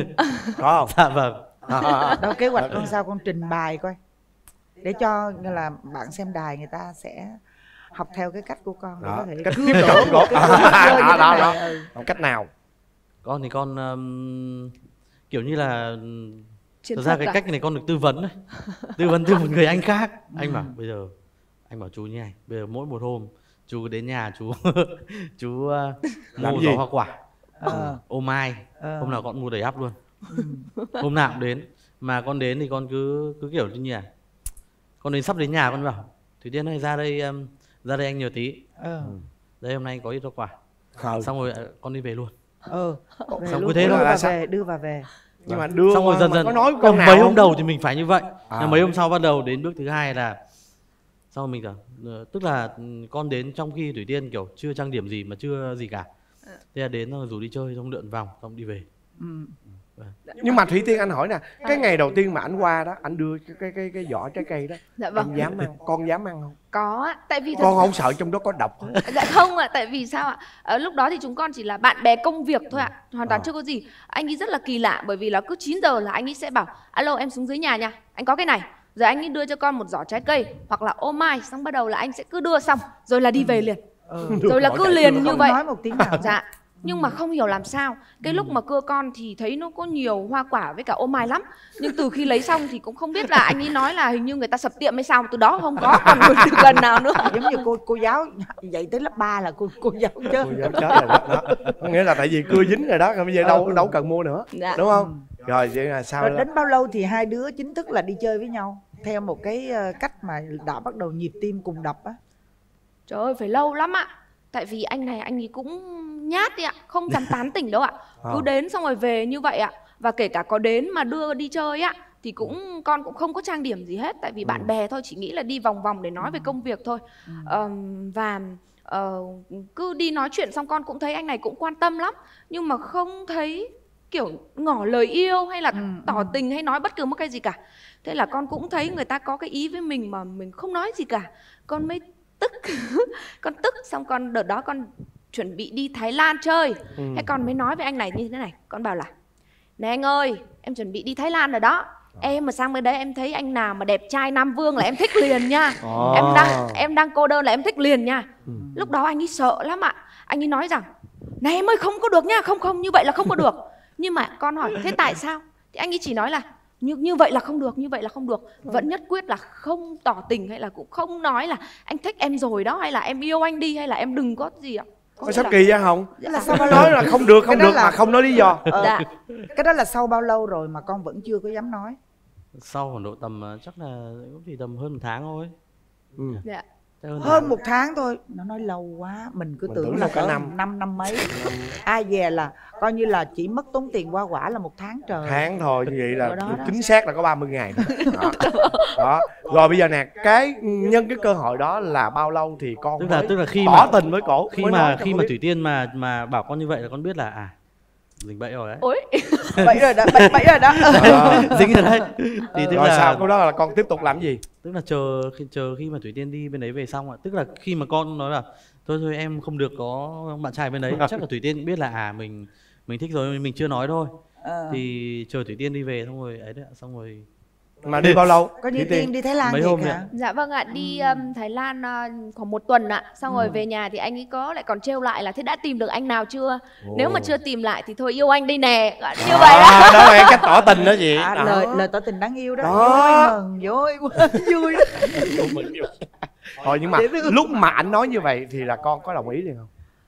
Có không?
Dạ vâng.
À, đâu kế hoạch con sao con trình bày coi để cho là bạn xem đài người ta sẽ học theo cái cách của con để
Đó,
có thể
cách
cưa
tiếp
đổ
cận
một
của-
cái cuộc chơi như
đó,
thế
đó,
này.
đó.
Ừ.
Bằng cách nào?
Con thì con um, kiểu như là
Chiến
thật ra
thuật
cái
à?
cách này con được tư vấn đấy, tư vấn từ một người anh khác. Anh bảo bây giờ anh bảo chú như này, bây giờ mỗi một hôm chú đến nhà chú chú uh,
Làm
mua
gì?
giỏ hoa quả,
Ờ.
ô mai,
Ờ.
hôm nào con mua đầy ắp luôn, hôm nào cũng đến. Mà con đến thì con cứ cứ kiểu như này, con đến sắp đến nhà con bảo Thủy Tiên ơi ra đây um, ra đây anh nhờ tí,
Ờ.
đây hôm nay có ít hoa quả,
Ừ.
xong rồi uh, con đi về luôn.
Ừ. Về
Xong
luôn.
cứ thế
đưa
thôi.
và
Sao?
về đưa và về.
Nhưng mà đưa
Xong rồi
qua
dần
mà
dần
có nói
nhưng
câu nào
mấy
không?
hôm đầu thì mình phải như vậy,
À.
nhưng mấy hôm sau bắt đầu đến bước thứ hai là sau mình cả ờ, tức là ừ, con đến trong khi Thủy Tiên kiểu chưa trang điểm gì mà chưa gì cả, thế là đến rồi rủ đi chơi xong lượn vòng xong đi về.
Ừ.
Nhưng mà Thủy Tiên anh hỏi nè, cái ngày đầu tiên mà anh qua đó, anh đưa cái cái cái, cái vỏ trái cây đó,
Dạ vâng.
anh dám ăn, con dám ăn không?
Có ạ, tại vì thật
Con không sợ trong đó có độc hả?
Dạ không ạ, tại vì sao ạ? Ờ, lúc đó thì chúng con chỉ là bạn bè công việc thôi ạ, hoàn toàn
Ờ.
chưa có gì. Anh ấy rất là kỳ lạ bởi vì là cứ chín giờ là anh ấy sẽ bảo alo em xuống dưới nhà nha, anh có cái này. Rồi anh ấy đưa cho con một giỏ trái cây hoặc là ô mai, xong bắt đầu là anh sẽ cứ đưa xong rồi là đi về liền.
Ừ.
Rồi là
Bỏ
cứ
chạy
liền
luôn.
như
Không
vậy.
nói một tiếng nào.
Dạ. Nhưng mà không hiểu làm sao cái lúc mà cưa con thì thấy nó có nhiều hoa quả với cả ô mai lắm, nhưng từ khi lấy xong thì cũng không biết là anh ấy nói là hình như người ta sập tiệm hay sao, từ đó không có còn một lần nào nữa.
Giống như cô cô giáo dạy tới lớp ba là cô cô giáo chứ.
Cô dám chết rồi đó, đó. Có nghĩa là tại vì cưa dính rồi đó, bây giờ đâu
Ừ.
đâu cần mua nữa,
Dạ.
đúng không? Rồi vậy là sao?
Rồi
đó?
đến bao lâu thì hai đứa chính thức là đi chơi với nhau theo một cái ờ, cách mà đã bắt đầu nhịp tim cùng đập á?
Trời ơi, phải lâu lắm ạ. Tại vì anh này anh ấy cũng nhát đi ạ, không dám tán tỉnh đâu ạ.
Ờ.
Cứ đến xong rồi về như vậy ạ. Và kể cả có đến mà đưa đi chơi á thì cũng con cũng không có trang điểm gì hết, tại vì bạn bè thôi, chỉ nghĩ là đi vòng vòng để nói về công việc thôi. Ờm, và ờ, cứ đi nói chuyện xong con cũng thấy anh này cũng quan tâm lắm, nhưng mà không thấy kiểu ngỏ lời yêu hay là
Ừ,
tỏ
ừ.
tình hay nói bất cứ một cái gì cả. Thế là con cũng thấy người ta có cái ý với mình mà mình không nói gì cả, con mới tức. Con tức xong con đợt đó con chuẩn bị đi Thái Lan chơi.
Ừ.
Thế con mới nói với anh này như thế này, con bảo là này anh ơi, em chuẩn bị đi Thái Lan rồi đó. Em mà sang bên đấy em thấy anh nào mà đẹp trai Nam Vương là em thích liền nha.
Ồ.
Em đang em đang cô đơn là em thích liền nha.
Ừ.
Lúc đó anh ấy sợ lắm ạ. Anh ấy nói rằng này em ơi không có được nha, không không như vậy là không có được. Nhưng mà con hỏi thế tại sao? Thì anh ấy chỉ nói là như như vậy là không được, như vậy là không được. Vẫn nhất quyết là không tỏ tình hay là cũng không nói là anh thích em rồi đó, hay là em yêu anh đi, hay là em đừng có gì ạ. Có
Có
nghĩa
sắp
là-
kỳ ra không?
Dạ.
Là sau bao
Nói
lâu?
là không được, không
Cái đó
được
là-
mà không nói lý do.
Ờ,
Dạ.
cái đó là sau bao lâu rồi mà con vẫn chưa có dám nói?
Sau khoảng độ tầm ờ, chắc là cũng chỉ tầm hơn một tháng thôi.
Ừ.
Dạ.
Chắc hơn,
Hơn
tháng.
một tháng thôi. Nó nói lâu quá, mình cứ
Mình
tưởng
tưởng
là
là cả
cỡ
năm.
năm năm mấy. Ai về là coi như là chỉ mất tốn tiền qua quả là một tháng trời.
Tháng thôi, như vậy là
Ở đó đó.
chính xác là có ba mươi ngày đó. Đó. Đó. Rồi bây giờ nè, cái nhân cái cơ hội đó là bao lâu thì con
Tức là
mới
tức là khi
tỏ
mà
tình với cổ,
khi
mới
mà
nói cho
khi
cô
mà
biết.
Thủy Tiên mà mà bảo con như vậy là con biết là à dính bẫy rồi đấy.
Ôi.
Bậy rồi đó, bậy, bậy rồi đó.
Ờ.
Dính rồi đấy. Thì tức
Rồi
là
sao, câu đó là con tiếp tục làm gì?
tức là chờ khi chờ khi mà Thủy Tiên đi bên đấy về xong ạ, tức là khi mà con nói là thôi thôi em không được có bạn trai bên đấy, chắc là Thủy Tiên cũng biết là à mình mình thích rồi, mình chưa nói thôi.
Ờ.
Thì chờ Thủy Tiên đi về xong rồi ấy đấy ạ, xong rồi
Mà đi bao lâu?
Có như
Thủy
Tiên đi Thái Lan
Mấy
thiệt
hôm
hả?
vậy.
Dạ vâng ạ, đi um, Thái Lan uh, khoảng một tuần ạ. Xong rồi về nhà thì anh ấy có lại còn trêu lại là thế đã tìm được anh nào chưa? Nếu mà chưa tìm lại thì thôi yêu anh đây nè. Gọi như vậy đó.
À, đó là cách tỏ tình đó chị.
À,
Đó.
lời lời tỏ tình đáng yêu đó.
Đó.
Vui mừng, vui quá, vui đó.
Thôi nhưng mà
Dễ thương.
lúc mà anh nói như vậy thì là con có đồng ý liền không?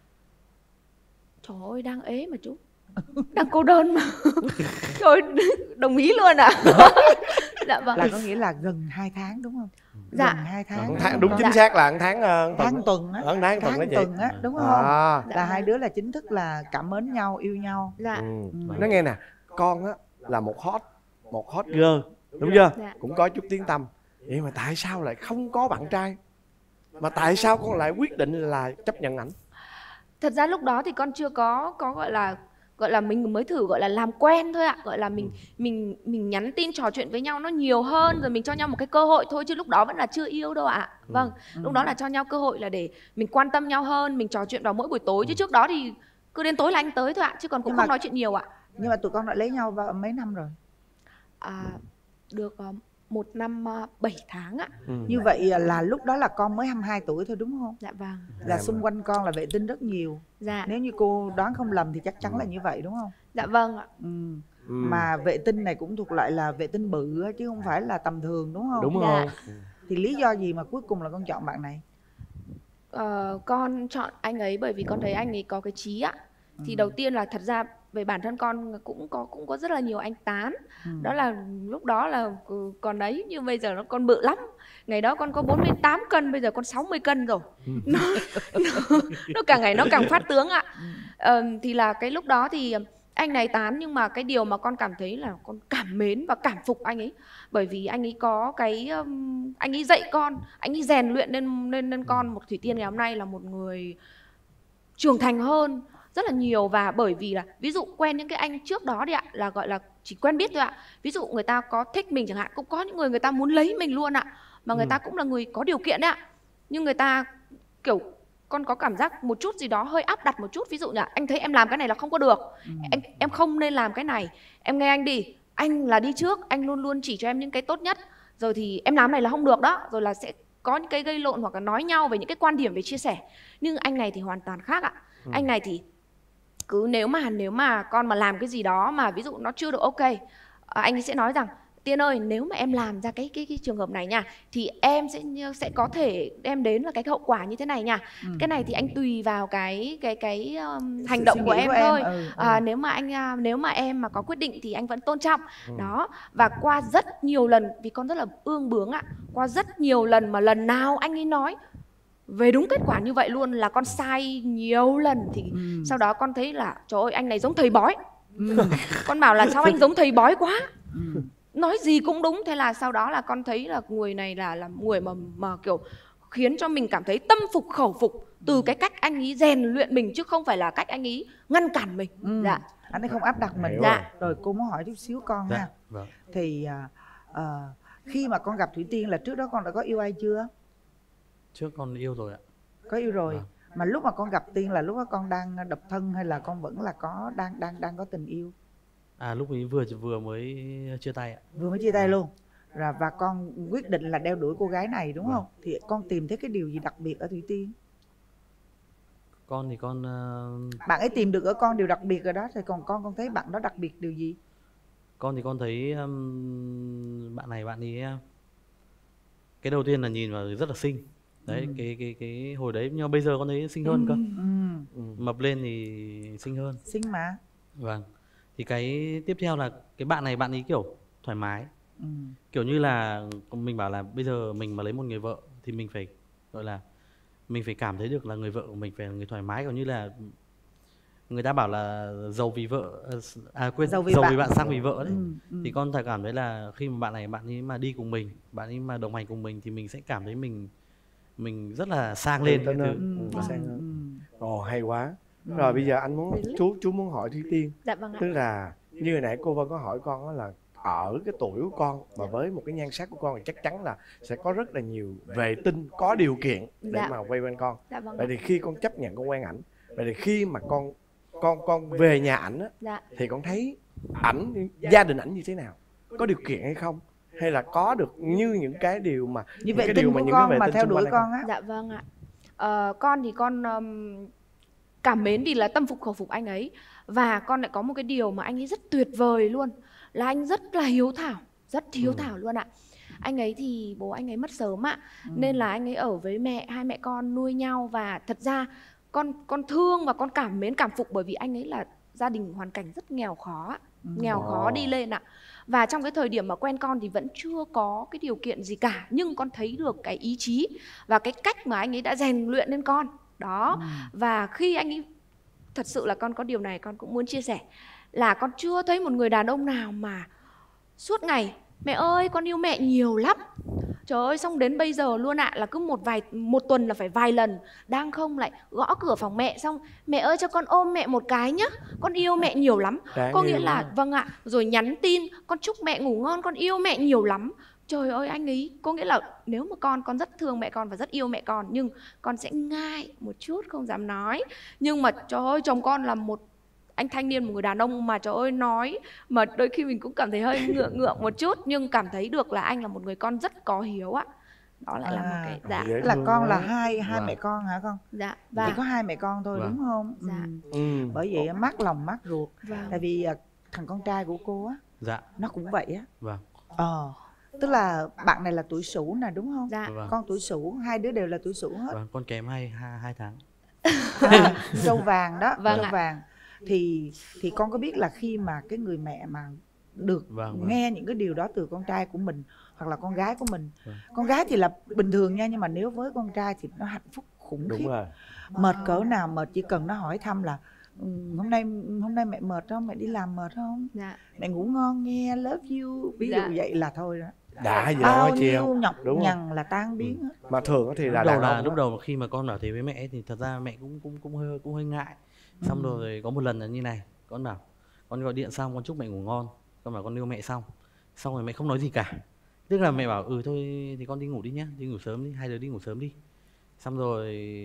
Trời ơi, đang ế mà chú. Đang cô đơn mà. Trời, đồng ý luôn ạ. Dạ vâng.
Là có nghĩa là gần hai tháng đúng không?
Dạ.
Gần hai tháng.
Một tháng, đúng
không?
chính xác là một tháng ờ,
Tháng tuần á.
Ờ, tháng tuần đó
Tháng
chị.
tuần á, đúng không?
À.
Dạ
Là
vâng.
hai đứa là chính thức là cảm mến nhau, yêu nhau.
Dạ.
Ừ.
Ừ.
Nói nghe nè, con á là một hot một hot girl, đúng chưa?
Dạ.
Cũng có chút tiếng tăm. Vậy mà tại sao lại không có bạn trai? Mà tại sao con lại quyết định là chấp nhận ảnh?
Thật ra lúc đó thì con chưa có có gọi là gọi là mình mới thử gọi là làm quen thôi ạ, gọi là mình mình mình nhắn tin trò chuyện với nhau nó nhiều hơn, rồi mình cho nhau một cái cơ hội thôi, chứ lúc đó vẫn là chưa yêu đâu ạ. Vâng, lúc đó là cho nhau cơ hội là để mình quan tâm nhau hơn, mình trò chuyện vào mỗi buổi tối, chứ trước đó thì cứ đến tối là anh tới thôi ạ, chứ còn cũng
Nhưng
không
mà-
nói chuyện nhiều ạ.
Nhưng mà tụi con đã lấy nhau vào mấy năm rồi?
À, được um, một năm uh, bảy tháng ạ.
Ừ.
Như vậy là lúc đó là con mới hai mươi hai tuổi thôi đúng không?
Dạ vâng.
Là xung quanh con là vệ tinh rất nhiều.
Dạ.
Nếu như cô đoán không lầm thì chắc chắn là như vậy đúng không?
Dạ vâng ạ.
Ừ.
Ừ.
Mà vệ tinh này cũng thuộc lại là vệ tinh bự á, chứ không phải là tầm thường đúng không?
Đúng
Dạ.
không?
Thì lý do gì mà cuối cùng là con chọn bạn này?
Ờ, con chọn anh ấy bởi vì con thấy anh ấy có cái chí ạ. Thì đầu tiên là thật ra về bản thân con cũng có cũng có rất là nhiều anh tán.
Ừ.
Đó là lúc đó là còn ấy, nhưng bây giờ nó con bự lắm. Ngày đó con có bốn mươi tám cân, bây giờ con sáu mươi cân rồi. nó, nó, nó càng ngày nó càng phát tướng ạ. Ờ, thì là cái lúc đó thì anh này tán, nhưng mà cái điều mà con cảm thấy là con cảm mến và cảm phục anh ấy, bởi vì anh ấy có cái um, anh ấy dạy con, anh ấy rèn luyện nên nên nên con một Thủy Tiên ngày hôm nay là một người trưởng thành hơn rất là nhiều. Và bởi vì là ví dụ quen những cái anh trước đó đi ạ, là gọi là chỉ quen biết thôi ạ. Ví dụ người ta có thích mình chẳng hạn, cũng có những người người ta muốn lấy mình luôn ạ, mà người
Ừ.
ta cũng là người có điều kiện đấy ạ, nhưng người ta kiểu con có cảm giác một chút gì đó hơi áp đặt một chút. Ví dụ như anh thấy em làm cái này là không có được,
Ừ.
anh em không nên làm cái này, em nghe anh đi, anh là đi trước, anh luôn luôn chỉ cho em những cái tốt nhất, rồi thì em làm này là không được đó, rồi là sẽ có những cái gây lộn hoặc là nói nhau về những cái quan điểm về chia sẻ. Nhưng anh này thì hoàn toàn khác ạ.
Ừ.
Anh này thì cứ nếu mà nếu mà con mà làm cái gì đó mà ví dụ nó chưa được ok, à, anh ấy sẽ nói rằng Tiên ơi, nếu mà em làm ra cái cái, cái trường hợp này nha, thì em sẽ sẽ có thể đem đến là cái hậu quả như thế này nha.
Ừ.
Cái này thì anh tùy vào cái cái cái um,
Sự
hành động
suy
của
nghĩ
em
của em,
thôi.
ừ, ừ.
À, nếu mà anh à, nếu mà em mà có quyết định thì anh vẫn tôn trọng.
Ừ.
Đó. Và qua rất nhiều lần, vì con rất là ương bướng ạ, qua rất nhiều lần mà lần nào anh ấy nói về đúng kết quả như vậy luôn, là con sai nhiều lần. Thì
Ừ.
sau đó con thấy là trời ơi, anh này giống thầy bói.
Ừ.
Con bảo là sao anh giống thầy bói quá,
Ừ.
nói gì cũng đúng. Thế là sau đó là con thấy là người này là là người mà mà kiểu khiến cho mình cảm thấy tâm phục khẩu phục từ cái cách anh ấy rèn luyện mình, chứ không phải là cách anh ấy ngăn cản mình.
Ừ.
Dạ.
Anh ấy không áp đặt mình.
Hiểu
Dạ.
Rồi cô muốn hỏi chút xíu con ha.
Dạ, vâng.
Thì à, à, khi mà con gặp Thủy Tiên là trước đó con đã có yêu ai chưa?
Trước con yêu rồi ạ.
Có yêu rồi.
Vâng.
Mà lúc mà con gặp Tiên là lúc đó con đang độc thân hay là con vẫn là có đang đang đang có tình yêu?
À lúc ấy vừa vừa mới chia tay ạ.
Vừa mới chia tay luôn. Rồi và con quyết định là đeo đuổi cô gái này đúng
Vâng.
không? Thì con tìm thấy cái điều gì đặc biệt ở Thủy Tiên?
Con thì con uh,
Bạn ấy tìm được ở con điều đặc biệt rồi đó, thì còn con con thấy bạn đó đặc biệt điều gì?
con thì con thấy um, bạn này bạn ấy uh, cái đầu tiên là nhìn vào rất là xinh. Đấy,
Ừ.
cái cái cái hồi đấy, nhưng mà bây giờ con thấy xinh hơn cơ.
Ừ.
Ừ.
Mập lên thì xinh hơn.
Xinh mà.
Vâng. Thì cái tiếp theo là cái bạn này bạn ấy kiểu thoải mái.
Ừ.
Kiểu như là mình bảo là bây giờ mình mà lấy một người vợ thì mình phải gọi là mình phải cảm thấy được là người vợ của mình phải là người thoải mái, kiểu như là người ta bảo là giàu vì vợ à quên
Giàu
giàu
vì
vì,
bạn.
bạn sang vì vợ đấy.
Ừ. Ừ.
Thì con phải cảm thấy là khi mà bạn này bạn ấy mà đi cùng mình, bạn ấy mà đồng hành cùng mình thì mình sẽ cảm thấy mình mình rất là sang lên
Tự
cái
tin
thứ.
hơn.
Ừ.
Ừ,
Ừ.
sang hơn.
Ừ.
Ồ, hay quá. Rồi bây giờ anh muốn chú chú muốn hỏi Thủy Tiên,
Dạ vâng ạ.
tức là như hồi nãy cô Vân có hỏi con đó là ở cái tuổi của con và với một cái nhan sắc của con thì chắc chắn là sẽ có rất là nhiều vệ tinh có điều kiện để
Dạ.
mà quay quanh con.
Dạ vâng ạ.
Vậy thì khi con chấp nhận con quen ảnh, vậy thì khi mà con con con về nhà ảnh á,
Dạ.
thì con thấy ảnh, gia đình ảnh như thế nào, có điều kiện hay không, hay là có được như những cái điều mà
Như
những
vệ
cái
tinh
điều
của
những cái
con
vệ
mà
tinh
theo
xung
đuổi
quanh hay
con á.
Dạ vâng ạ. Ờ, con thì con um, cảm mến vì là tâm phục khẩu phục anh ấy. Và con lại có một cái điều mà anh ấy rất tuyệt vời luôn, là anh rất là hiếu thảo, rất hiếu
Ừ.
thảo luôn ạ. Anh ấy thì bố anh ấy mất sớm ạ,
Ừ.
nên là anh ấy ở với mẹ, hai mẹ con nuôi nhau. Và thật ra con con thương và con cảm mến cảm phục, bởi vì anh ấy là gia đình hoàn cảnh rất nghèo khó ạ.
Ừ.
Nghèo
Ồ.
khó đi lên ạ. Và trong cái thời điểm mà quen con thì vẫn chưa có cái điều kiện gì cả, nhưng con thấy được cái ý chí và cái cách mà anh ấy đã rèn luyện lên con đó.
Ừ.
Và khi anh ấy, thật sự là con có điều này con cũng muốn chia sẻ, là con chưa thấy một người đàn ông nào mà suốt ngày mẹ ơi con yêu mẹ nhiều lắm, trời ơi, xong đến bây giờ luôn ạ, là cứ một vài một tuần là phải vài lần đang không lại gõ cửa phòng mẹ, xong mẹ ơi cho con ôm mẹ một cái nhá, con yêu mẹ nhiều lắm.
Đáng
Có nghĩa
yêu
là
quá.
vâng ạ, rồi nhắn tin con chúc mẹ ngủ ngon, con yêu mẹ nhiều lắm. Trời ơi anh ấy, có nghĩa là nếu mà con con rất thương mẹ con và rất yêu mẹ con, nhưng con sẽ ngại một chút không dám nói. Nhưng mà trời ơi chồng con là một anh thanh niên, một người đàn ông mà trời ơi nói mà đôi khi mình cũng cảm thấy hơi ngượng ngượng một chút, nhưng cảm thấy được là anh là một người con rất có hiếu ạ. Đó lại là một
À,
cái dạ.
dễ
là
thương
con
quá.
là hai hai
Vâng.
mẹ con hả con?
Dạ
Chỉ
và
có hai mẹ con thôi
Vâng.
đúng không?
Dạ.
Ừ.
Ừ.
Bởi vậy mắc lòng mắc ruột.
Vâng.
Tại vì à, thằng con trai của cô á
Dạ.
nó cũng vậy á.
Vâng.
Ờ. Tức là bạn này là tuổi Sửu nè đúng không?
Dạ.
Vâng.
Con tuổi Sửu, hai đứa đều là tuổi Sửu hết.
Vâng, con kém hai hai, hai tháng.
À, dâu vàng đó,
Vâng
dâu
ạ.
vàng. Thì thì con có biết là khi mà cái người mẹ mà được
Vâng, vâng.
nghe những cái điều đó từ con trai của mình hoặc là con gái của mình.
Vâng.
Con gái thì là bình thường nha, nhưng mà nếu với con trai thì nó hạnh phúc khủng
Đúng
khiếp.
rồi.
Mệt cỡ nào mệt chỉ cần nó hỏi thăm là "Ừ, hôm nay hôm nay mẹ mệt không, mẹ đi làm mệt không,
Dạ.
mẹ ngủ ngon nghe, love you", ví dụ
Dạ.
vậy là thôi đó.
Đã gì đâu
Bao
hả chị
nhiêu
không?
nhọc
Đúng không?
nhằn là tan biến hết.
Mà thường thì là
Lúc đầu
đàn
là
ông
lúc
á.
đầu khi mà con bảo thế với mẹ thì thật ra mẹ cũng cũng cũng hơi cũng hơi ngại. Xong rồi có một lần là như này, con bảo con gọi điện xong con chúc mẹ ngủ ngon, con bảo con yêu mẹ xong, xong rồi mẹ không nói gì cả. Tức là mẹ bảo ừ thôi thì con đi ngủ đi nhá, đi ngủ sớm đi, hai đứa đi ngủ sớm đi. Xong rồi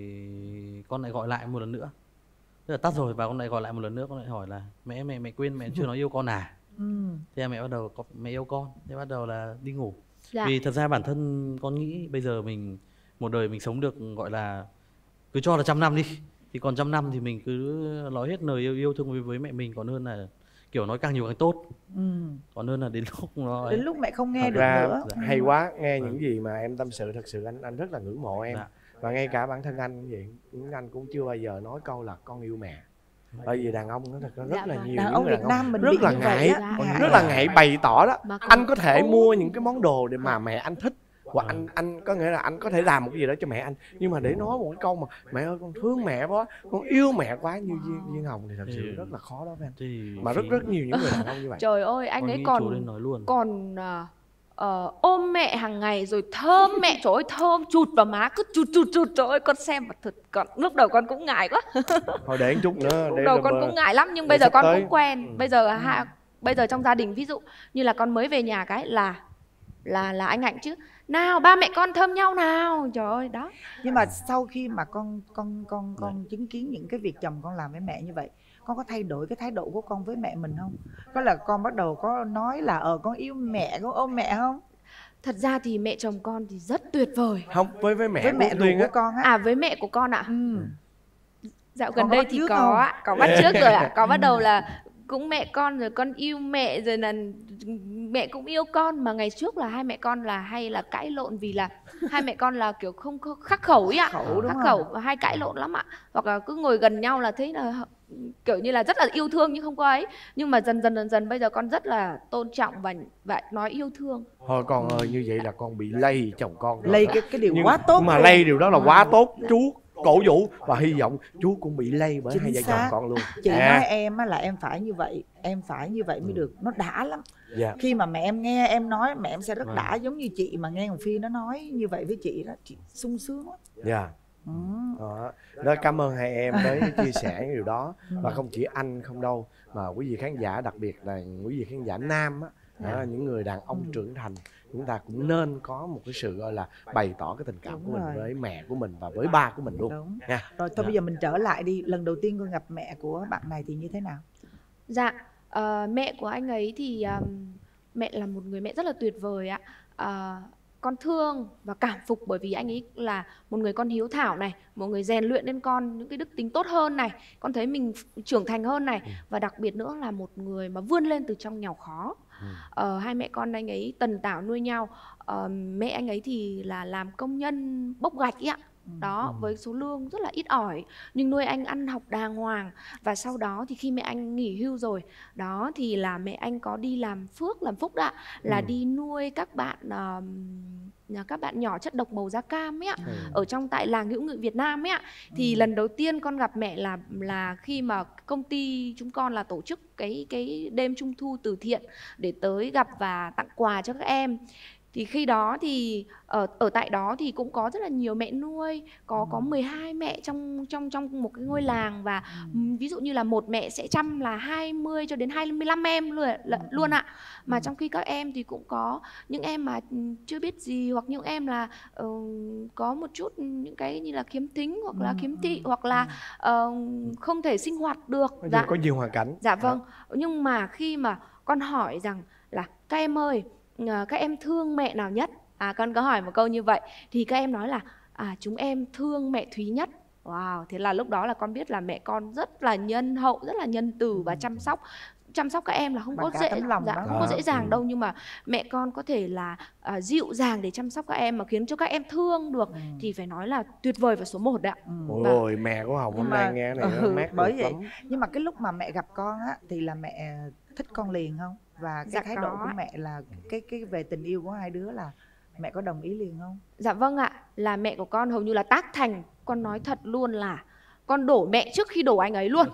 con lại gọi lại một lần nữa, tức là tắt rồi và con lại gọi lại một lần nữa, con lại hỏi là mẹ mẹ mẹ quên mẹ chưa nói yêu con à?
Ừ.
Thế là mẹ bắt đầu có mẹ yêu con, thế bắt đầu là đi ngủ.
Dạ.
Vì thật ra bản thân con nghĩ bây giờ mình một đời mình sống được gọi là cứ cho là trăm năm đi, thì còn trăm năm thì mình cứ nói hết lời yêu yêu thương với, với mẹ mình, còn hơn là kiểu nói càng nhiều càng tốt,
Ừ.
còn hơn là đến lúc nó
Đến lúc mẹ không nghe
Thật
được
ra
nữa.
Dạ.
hay quá, nghe
Vâng.
những gì mà em tâm sự thật sự anh anh rất là ngưỡng mộ em.
Dạ.
Và ngay cả bản thân anh cũng vậy, những anh cũng chưa bao giờ nói câu là con yêu mẹ. Bởi vì đàn ông nó thật ra rất
Dạ
là
vâng.
nhiều
Đàn
những
ông
người
Việt Nam mình
rất
bị
là
như
ngại,
vậy á,
Dạ.
ngại.
rất là ngại bày tỏ đó.
Mà
Anh có thể
Ồ.
mua những cái món đồ để mà mẹ anh thích, hoặc
Vâng.
anh anh có nghĩa là anh có thể làm một cái gì đó cho mẹ anh, nhưng mà để nói một cái câu mà mẹ ơi con thương mẹ quá, con yêu mẹ quá như Duyên, Duyên Hồng thì thật sự
Ừ.
rất là khó đó với anh.
thì
Mà rất
khi-
rất nhiều những người đàn ông như vậy.
Trời ơi anh
con
ấy
nghĩ chú nên
còn
nói luôn.
còn ờ, ờ, ôm mẹ hàng ngày rồi thơm mẹ, trời ơi thơm chụt vào má cứ chụt chụt chụt, trời ơi con xem mà thật con lúc đầu con cũng ngại quá.
Thôi để một chút nữa.
Lúc
để
đầu
rồi
con
mà-
cũng ngại lắm, nhưng
để
bây giờ
sắp
con
tới.
cũng quen.
Ừ.
Bây giờ ha, bây giờ trong gia đình ví dụ như là con mới về nhà cái là là là anh Hạnh chứ, nào ba mẹ con thơm nhau nào, trời ơi đó.
Nhưng mà sau khi mà con con con con chứng kiến những cái việc chồng con làm với mẹ như vậy, con có thay đổi cái thái độ của con với mẹ mình không? Có là con bắt đầu có nói là ờ con yêu mẹ, con ôm mẹ không?
Thật ra thì mẹ chồng con thì rất tuyệt vời.
Không, với với mẹ
Với
của
mẹ ruột
Duyên
của
á.
con á.
À với mẹ của con ạ.
Ừ.
Dạo
Con
gần
có
đây
bắt
thì
chước
có
không?
ạ, có bắt trước rồi ạ. Có bắt đầu là cũng mẹ con rồi con yêu mẹ rồi là mẹ cũng yêu con, mà ngày trước là hai mẹ con là hay là cãi lộn vì là hai mẹ con là kiểu không không- khắc khẩu ấy ạ.
Khẩu đúng
Khắc
không?
khẩu và hay cãi lộn lắm ạ. Hoặc là cứ ngồi gần nhau là thấy là kiểu như là rất là yêu thương nhưng không có ấy. Nhưng mà dần dần dần dần bây giờ con rất là tôn trọng và và nói yêu thương.
Thôi con ơi, như vậy là con bị lây chồng con rồi
Lây
đó.
cái cái điều
Nhưng
quá tốt
mà
luôn.
lây điều đó là quá tốt. Chú cổ vũ và hy vọng chú cũng bị lây bởi
Chính
hai vợ chồng
xác.
con luôn.
Chị
À,
nói em á là em phải như vậy, em phải như vậy mới được, nó đã lắm.
dạ.
Khi mà mẹ em nghe em nói, mẹ em sẽ rất
Vâng.
đã, giống như chị mà nghe Hồng Phi nó nói như vậy với chị đó, chị sung sướng lắm.
Dạ.
Ừ.
Đó. Đó, cảm ơn hai em tới chia sẻ những điều đó. Và không chỉ anh không đâu, mà quý vị khán giả, đặc biệt là quý vị khán giả nam á, đó, những người đàn ông trưởng thành, chúng ta cũng nên có một cái sự gọi là bày tỏ cái tình cảm
Đúng
của mình
rồi.
với mẹ của mình và với ba của mình luôn
Đúng.
nha.
Rồi thôi bây giờ mình trở lại đi, lần đầu tiên con gặp mẹ của bạn này thì như thế nào?
Dạ, ờ, mẹ của anh ấy thì um, mẹ là một người mẹ rất là tuyệt vời ạ. Ờ, con thương và cảm phục bởi vì anh ấy là một người con hiếu thảo này, một người rèn luyện lên con những cái đức tính tốt hơn này, con thấy mình trưởng thành hơn này, và đặc biệt nữa là một người mà vươn lên từ trong nghèo khó. Ờ, hai mẹ con anh ấy tần tảo nuôi nhau. Ờ, mẹ anh ấy thì là làm công nhân bốc gạch ý ạ. Đó, với số lương rất là ít ỏi, nhưng nuôi anh ăn học đàng hoàng. Và sau đó thì khi mẹ anh nghỉ hưu rồi, đó thì là mẹ anh có đi làm phước, làm phúc đã, là
Ừ.
đi nuôi các bạn uh, các bạn nhỏ chất độc màu da cam ấy ạ,
Ừ.
ở trong tại làng hữu nghị Việt Nam ấy ạ. Thì lần đầu tiên con gặp mẹ là là khi mà công ty chúng con là tổ chức cái cái đêm trung thu từ thiện để tới gặp và tặng quà cho các em. Thì khi đó thì ở ở tại đó thì cũng có rất là nhiều mẹ nuôi, có có mười hai mẹ trong trong trong một cái ngôi làng, và ừ. ví dụ như là một mẹ sẽ chăm là hai mươi cho đến hai mươi lăm em luôn luôn ạ. Mà trong khi các em thì cũng có những em mà chưa biết gì, hoặc những em là uh, có một chút những cái như là khiếm thính, hoặc là khiếm thị, hoặc là uh, không thể sinh hoạt được.
Dạ. Có nhiều hoàn cảnh.
Dạ vâng. À. Nhưng mà khi mà con hỏi rằng là các em ơi, các em thương mẹ nào nhất? À, con có hỏi một câu như vậy thì các em nói là à, chúng em thương mẹ Thúy nhất. Wow, thế là lúc đó là con biết là mẹ con rất là nhân hậu, rất là nhân từ và chăm sóc chăm sóc các em là không có dễ
lòng
dạ, không có dễ dàng
ừ.
đâu, nhưng mà mẹ con có thể là uh, dịu dàng để chăm sóc các em mà khiến cho các em thương được ừ. thì phải nói là tuyệt vời và số một ạ.
Ừ. Ôi, mẹ của Hồng hôm nay nghe này
ừ,
mát
bởi vậy.
lắm.
Nhưng mà cái lúc mà mẹ gặp con á thì là mẹ thích con liền không? Và cái
dạ
thái
có.
độ của mẹ là cái cái về tình yêu của hai đứa là mẹ có đồng ý liền không?
Dạ vâng ạ, là mẹ của con hầu như là tác thành. Con nói thật luôn là con đổ mẹ trước khi đổ anh ấy luôn.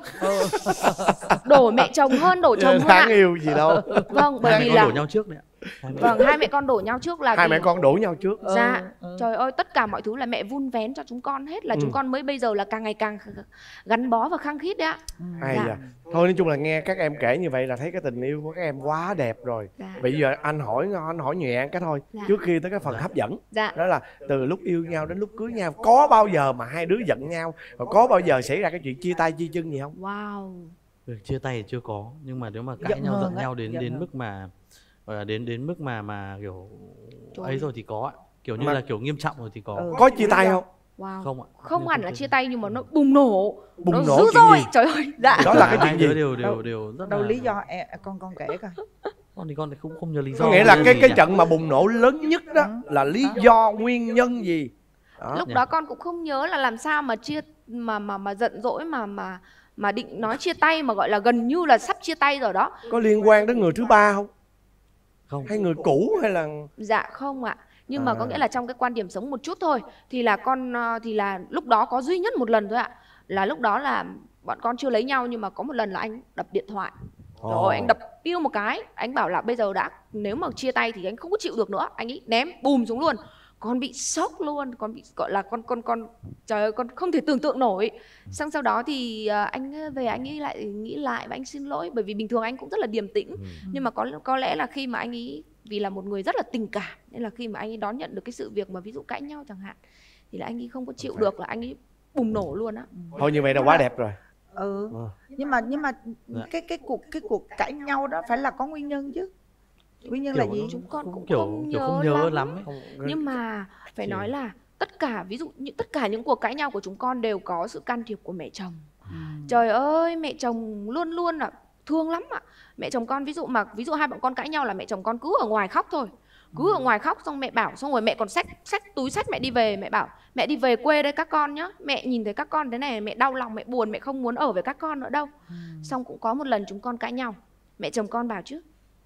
Đổ mẹ chồng hơn đổ chồng hơn ạ.
Đáng yêu gì đâu.
Vâng, bởi vì là
đổ nhau trước đấy ạ.
Vâng, hai mẹ con đổ nhau trước là
hai
vì...
mẹ con đổ nhau trước.
Dạ,
ừ, ừ.
trời ơi, tất cả mọi thứ là mẹ vun vén cho chúng con hết, là ừ. chúng con mới bây giờ là càng ngày càng gắn bó và khăng khít đấy ạ.
Hay
dạ.
à. Thôi nói chung là nghe các em kể như vậy là thấy cái tình yêu của các em quá đẹp rồi.
Dạ.
Bây giờ anh hỏi anh hỏi nhẹ cái thôi,
dạ.
trước khi tới cái phần hấp dẫn.
Dạ.
Đó là từ lúc yêu nhau đến lúc cưới nhau, có bao giờ mà hai đứa giận nhau, và có bao giờ xảy ra cái chuyện chia tay chia chân gì không?
Wow.
Việc chia tay thì chưa có, nhưng mà nếu mà cãi
Giận
nhau
hơn
giận
á,
nhau đến
giận
đến
hơn.
mức mà gọi là đến đến mức mà mà kiểu
Trời
ấy rồi thì có ạ. Kiểu như
Mà-
là kiểu nghiêm trọng rồi thì có.
Ừ.
Có chia tay không?
Wow.
Không ạ.
Không
Nhưng
hẳn
không
là
chia
chia tay nhưng mà nó bùng nổ.
Bùng
nó
nổ
dữ
chuyện
dội.
gì?
Trời ơi. Dạ.
Đó là cái
Hai
chuyện
đứa
gì?
đều
Đâu-
đều đều rất
Đâu
là
lý do em, con con kể coi.
con thì con thì không không nhớ lý do.
Có nghĩa là
lý do
cái
gì
cái
nhỉ?
trận mà bùng nổ lớn nhất đó là lý do nguyên nhân gì? Đó.
Lúc đó con cũng không nhớ là làm sao mà chia mà mà mà giận dỗi mà mà mà định nói chia tay, mà gọi là gần như là sắp chia tay rồi đó.
Có liên quan đến người thứ ba không?
Không.
Hay người cũ hay là
Dạ không ạ. Nhưng mà
À.
có nghĩa là trong cái quan điểm sống một chút thôi. Thì là con ờ, thì là lúc đó có duy nhất một lần thôi ạ. Là lúc đó là bọn con chưa lấy nhau, nhưng mà có một lần là anh đập điện thoại. Trời ơi, anh đập piu một cái. Anh bảo là bây giờ đã, nếu mà chia tay thì anh không có chịu được nữa. Anh ấy ném bùm xuống luôn. Con bị sốc luôn, con bị gọi là con con con trời ơi, con không thể tưởng tượng nổi. Xong sau đó thì ờ, anh về anh ấy lại nghĩ lại và anh xin lỗi, bởi vì bình thường anh cũng rất là điềm tĩnh. Nhưng mà có có lẽ là khi mà anh ấy, vì là một người rất là tình cảm, nên là khi mà anh ấy đón nhận được cái sự việc mà ví dụ cãi nhau chẳng hạn, thì là anh ấy không có chịu được, là anh ấy bùng nổ luôn á.
thôi như vậy là quá đẹp rồi.
Ừ.
Ờ.
Nhưng mà nhưng mà
Dạ.
cái cái cuộc cái cuộc cãi nhau đó phải là có nguyên nhân chứ. Nguyên nhân là
Kiểu
gì?
nó-
Chúng con cũng
kiểu
không
kiểu
nhớ,
không nhớ
lắm,
lắm ấy.
Không-
nhưng mà phải
Chỉ-
nói là tất cả, ví dụ như tất cả những cuộc cãi nhau của chúng con đều có sự can thiệp của mẹ chồng. Trời ơi, mẹ chồng luôn luôn là thương lắm ạ. Mẹ chồng con ví dụ mà ví dụ hai bọn con cãi nhau là mẹ chồng con cứ ở ngoài khóc thôi. Cứ ở ngoài khóc, xong mẹ bảo, xong rồi mẹ còn xách xách túi xách mẹ đi về, mẹ bảo mẹ đi về quê đây các con nhá. Mẹ nhìn thấy các con thế này mẹ đau lòng, mẹ buồn, mẹ không muốn ở với các con nữa đâu. Xong cũng có một lần chúng con cãi nhau. Mẹ chồng con bảo chứ.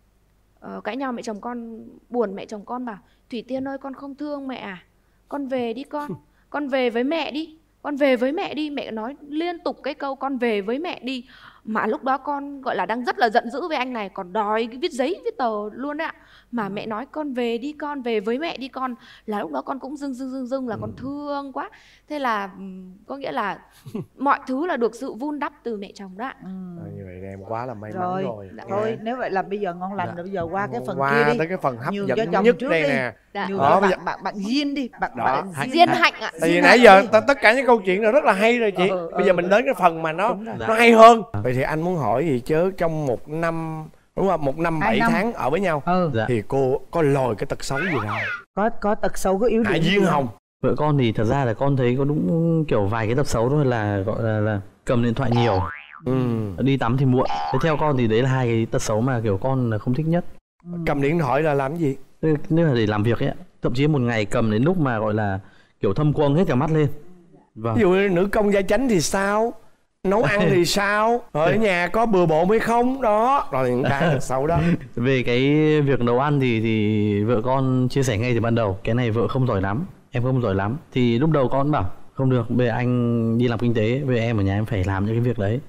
Ờ, cãi nhau mẹ chồng con buồn, mẹ chồng con bảo Thủy Tiên ơi, con không thương mẹ à? Con về đi con. Con về với mẹ đi. Con về với mẹ đi. Mẹ nói liên tục cái câu con về với mẹ đi. Mà lúc đó con gọi là đang rất là giận dữ với anh này, còn đòi viết giấy viết tờ luôn đấy ạ. Mà mẹ nói con về đi con, về với mẹ đi con, là lúc đó con cũng dưng dưng dưng dưng là con thương quá. Thế là ừm, có nghĩa là mọi thứ là được sự vun đắp từ mẹ chồng đó ạ.
Ừ.
À, như vậy em quá là may mắn
Rồi,
rồi.
Dạ.
thôi nếu vậy là bây giờ ngon lành
Dạ.
rồi, bây giờ qua cái phần
qua
kia đi.
tới cái phần hấp
Nhường
dẫn
cho chồng
nhất
trước
đây
đi.
nè.
Dạ.
Nhường
Đó,
cho
bây giờ-
bạn bạn bạn Diên đi, bạn
Đó.
bạn
Hạnh-
Diên
Hạnh-
Hạnh ạ.
Tại vì
Diên
nãy
Hạnh.
giờ t- tất cả những câu chuyện này rất là hay rồi chị.
Ừ, ừ,
Bây giờ mình đến cái phần mà nó
Đúng rồi.
nó hay hơn. Vậy thì anh muốn hỏi gì chứ trong một năm, đúng không, một năm
Hai
bảy
năm.
tháng ở với nhau
Ừ.
Dạ.
thì cô có lòi cái tật xấu gì ra?
Có có tật xấu, có yếu
Hạ
điểm.
Duyên
gì
Hồng.
Vợ con thì thật ra là con thấy có đúng kiểu vài cái tật xấu thôi, là gọi là, là cầm điện thoại nhiều,
Ừ.
đi tắm thì muộn. Thế theo con thì đấy là hai cái tật xấu mà kiểu con là không thích nhất.
Cầm điện thoại là làm gì?
Tức tức là để làm việc ấy ạ. Thậm chí một ngày cầm đến lúc mà gọi là kiểu thâm quầng hết cả mắt lên. Vâng.
Ví dụ như nữ công gia chánh thì sao? Nấu ăn thì sao? Rồi ở nhà có bừa bộn hay không? Đó, rồi những cái tật xấu đó.
Về cái việc nấu ăn thì thì vợ con chia sẻ ngay từ ban đầu, cái này vợ không giỏi lắm, em không giỏi lắm. Thì lúc đầu con bảo không được, bây giờ anh đi làm kinh tế, bây giờ em ở nhà em phải làm những cái việc đấy.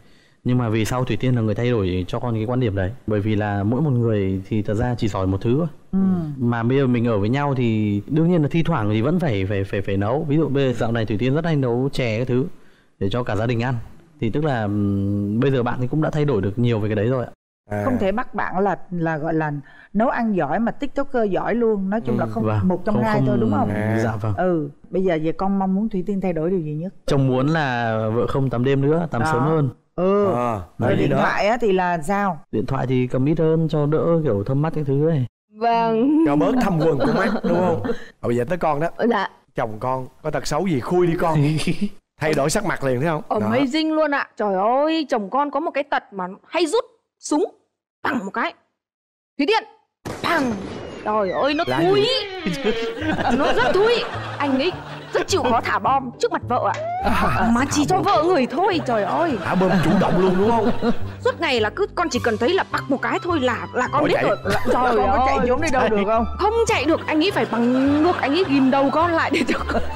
Nhưng mà vì sao Thủy Tiên là người thay đổi cho con cái quan điểm đấy? Bởi vì là mỗi một người thì thật ra chỉ giỏi một thứ thôi. Ừ. Mà bây giờ mình ở với nhau thì đương nhiên là thi thoảng thì vẫn phải phải phải phải nấu. Ví dụ bây giờ dạo này Thủy Tiên rất hay nấu chè cái thứ để cho cả gia đình ăn. Thì tức là um, bây giờ bạn thì cũng đã thay đổi được nhiều về cái đấy rồi ạ.
À. Không thể bắt bạn là là gọi là nấu ăn giỏi mà tiktoker giỏi luôn. Nói chung ừ, là không vâng. một trong không, hai không, thôi đúng không?
À. Dạ vâng.
Ừ. Bây giờ về con mong muốn Thủy Tiên thay đổi điều gì nhất?
Chồng muốn là vợ không tắm đêm nữa, tắm đó. Sớm hơn.
Ừ. À, rồi điện đó. Thoại á thì là sao?
Điện thoại thì cầm ít hơn cho đỡ kiểu thâm mắt cái thứ ấy.
Vâng.
Cho bớt thâm quần của mắt đúng không? Bây giờ tới con đó.
Dạ.
Chồng con có tật xấu gì khui đi con. Thay đổi sắc mặt liền thấy không?
Amazing luôn ạ. Trời ơi, chồng con có một cái tật mà hay rút súng bằng một cái. Thủy Tiên, bằng. Trời ơi nó là thui. Nó rất thui. Anh ấy rất chịu khó thả bom trước mặt vợ ạ. À, mà chỉ cho vợ người thôi. Trời ơi.
Thả bom chủ động luôn đúng không?
Suốt ngày là cứ con chỉ cần thấy là bắt một cái thôi là là con Ủa biết chạy. Rồi. Trời con ơi.
Có chạy trốn đi đâu được không?
Không chạy được. Anh ấy phải bằng ngược. Anh ấy ghim đầu con lại để cho con.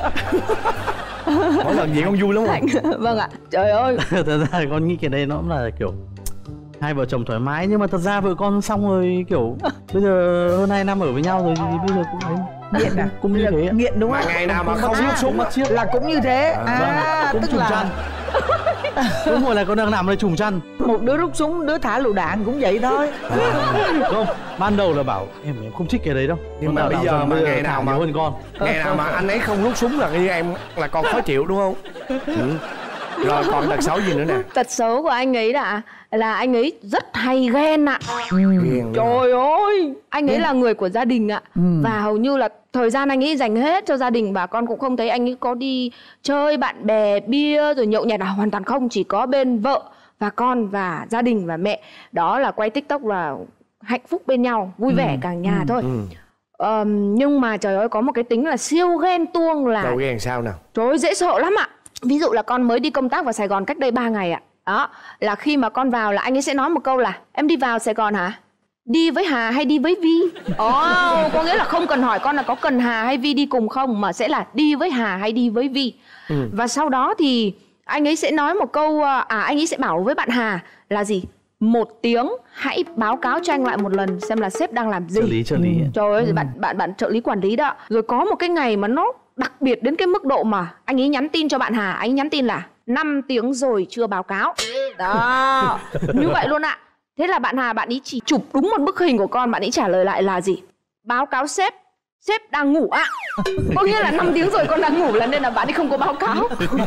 Mỗi lần gì con vui lắm không?
Vâng ạ. Trời ơi.
Thật ra con nghĩ cái đây nó cũng là kiểu hai vợ chồng thoải mái, nhưng mà thật ra vợ con xong rồi kiểu bây giờ hơn hai năm ở với nhau rồi thì bây giờ cũng ấy
nghiện à?
Cũng như thế
nghiện đúng không?
Mà ngày nào mà không lúc súng
là cũng như thế. À,
à cũng tức là chăn. Đúng rồi, là con đang nằm đây trùng chăn.
Một đứa rút súng, đứa thả lựu đạn cũng vậy thôi.
À, không, ban đầu là bảo em em không thích cái đấy đâu.
Nhưng mà bây giờ mà ngày nào mà hơn con ngày nào mà anh ấy không rút súng là như em là con khó chịu đúng không? Ừ. Rồi còn tật xấu gì nữa nè?
Tật xấu của anh ấy là là anh ấy rất hay ghen ạ.
Ừ.
Trời ơi, anh ấy là người của gia đình ạ. Ừ. Và hầu như là thời gian anh ấy dành hết cho gia đình, và con cũng không thấy anh ấy có đi chơi bạn bè, bia rồi nhậu nhẹt nào, hoàn toàn không. Chỉ có bên vợ và con và gia đình và mẹ. Đó là quay TikTok và hạnh phúc bên nhau, vui vẻ ừ. cả nhà ừ. thôi. Ừ. Um, nhưng mà trời ơi, có một cái tính là siêu ghen tuông là...
Đâu ghen sao nào?
Trời ơi, dễ sợ lắm ạ. Ví dụ là con mới đi công tác vào Sài Gòn cách đây ba ngày ạ. Đó, là khi mà con vào là anh ấy sẽ nói một câu là: em đi vào Sài Gòn hả? Đi với Hà hay đi với Vi? Ồ, oh, có nghĩa là không cần hỏi con là có cần Hà hay Vi đi cùng không, mà sẽ là đi với Hà hay đi với Vi. Ừ. Và sau đó thì anh ấy sẽ nói một câu, à anh ấy sẽ bảo với bạn Hà là gì? Một tiếng hãy báo cáo cho anh lại một lần xem là sếp đang làm gì.
Trợ lý, trợ lý.
Ừ. Trời ơi, ừ. bạn bạn bạn trợ lý quản lý đó. Rồi có một cái ngày mà nó đặc biệt đến cái mức độ mà anh ấy nhắn tin cho bạn Hà, anh ấy nhắn tin là năm tiếng rồi chưa báo cáo. Đó, như vậy luôn ạ. Thế là bạn Hà, bạn ấy chỉ chụp đúng một bức hình của con, bạn ấy trả lời lại là gì? Báo cáo sếp, sếp đang ngủ ạ. Có nghĩa là năm tiếng rồi con đang ngủ, là nên là bạn ấy không có báo cáo.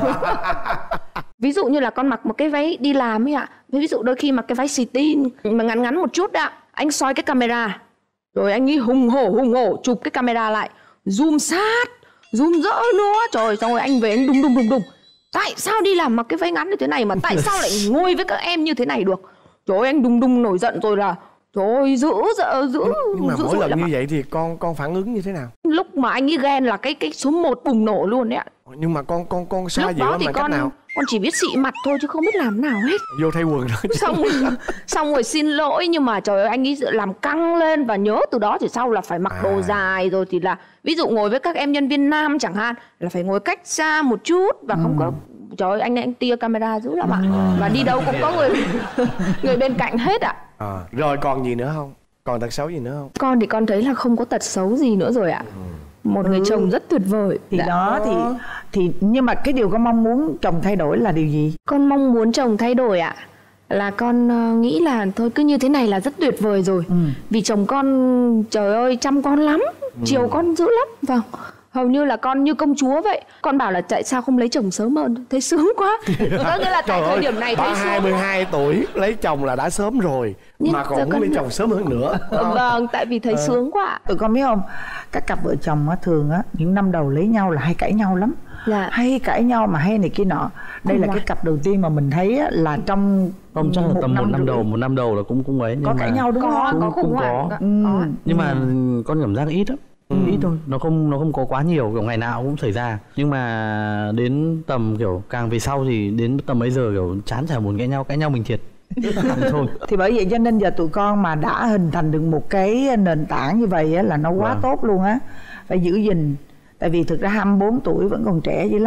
Ví dụ như là con mặc một cái váy đi làm ấy ạ. Ví dụ đôi khi mặc cái váy xì tin mà ngắn ngắn một chút ạ, anh soi cái camera, rồi anh ấy hùng hổ hùng hổ chụp cái camera lại, zoom sát, zoom rỡ nữa. Trời, xong rồi anh về anh đùng đùng đùng đùng. Tại sao đi làm mặc cái váy ngắn như thế này mà tại sao lại ngồi với các em như thế này được? Trời ơi, anh đùng đùng nổi giận rồi là trời ơi, giữ giữ giữ.
Nhưng mà
giữ
mỗi lần như vậy thì con con phản ứng như thế nào?
Lúc mà anh ấy ghen là cái cái số một bùng nổ luôn đấy ạ.
Nhưng mà con con con xoa dịu
thì
bằng
con,
cách nào?
Con chỉ biết xị mặt thôi chứ không biết làm nào hết.
Vô thay quần đó.
Xong xong rồi xin lỗi, nhưng mà trời ơi anh ấy làm căng lên, và nhớ từ đó thì sau là phải mặc à. đồ dài, rồi thì là ví dụ ngồi với các em nhân viên nam chẳng hạn là phải ngồi cách xa một chút và ừ. không có. Trời ơi, anh này anh tia camera dữ lắm ạ. À. Và đi đâu cũng có người người bên cạnh hết ạ. À.
À. Rồi còn gì nữa không? Còn tật xấu gì nữa không?
Con thì con thấy là không có tật xấu gì nữa rồi ạ. Ừ. Một người ừ. chồng rất tuyệt vời.
Thì Đã. đó thì thì nhưng mà cái điều con mong muốn chồng thay đổi là điều gì?
Con mong muốn chồng thay đổi ạ là con uh, nghĩ là thôi cứ như thế này là rất tuyệt vời rồi. Ừ. Vì chồng con trời ơi chăm con lắm, ừ. chiều con dữ lắm. Vâng. Hầu như là con như công chúa vậy. Con bảo là tại sao không lấy chồng sớm hơn, thấy sướng quá. Có nghĩa là tại thời điểm này thấy sướng.
hai mươi hai tuổi lấy chồng là đã sớm rồi. Nhưng mà còn muốn con... lấy chồng sớm hơn nữa.
Vâng, tại vì thấy ờ. sướng quá.
Tụi con biết không, các cặp vợ chồng á, thường á những năm đầu lấy nhau là hay cãi nhau lắm. Dạ. Hay cãi nhau mà hay này kia nọ. Đây không là rồi. Cái cặp đầu tiên mà mình thấy á, là trong
không chắc là tầm một năm đầu, một năm đầu là cũng cũng ấy.
Có cãi nhau đúng không?
Có, có khủng hoảng.
Có. Ừ. Nhưng mà con cảm giác ít lắm. Ừ. Ít thôi, nó không nó không có quá nhiều, kiểu ngày nào cũng xảy ra. Nhưng mà đến tầm kiểu càng về sau thì đến tầm ấy giờ kiểu chán chả muốn cãi nhau, cãi nhau mình thiệt. Thôi.
Thì bởi vậy cho nên giờ tụi con mà đã hình thành được một cái nền tảng như vậy á, là nó quá vâng. tốt luôn á. Phải giữ gìn. Tại vì thực ra hai mươi bốn tuổi vẫn còn trẻ dữ lắm.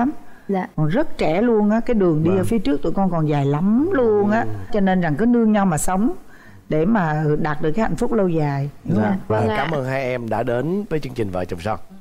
Dạ.
Còn rất trẻ luôn á, cái đường đi
Vâng.
ở phía trước tụi con còn dài lắm luôn á. Cho nên rằng cứ nương nhau mà sống để mà đạt được cái hạnh phúc lâu dài. Đúng
Dạ.
không?
Và
Vâng ạ.
cảm ơn hai em đã đến với chương trình Vợ Chồng Son.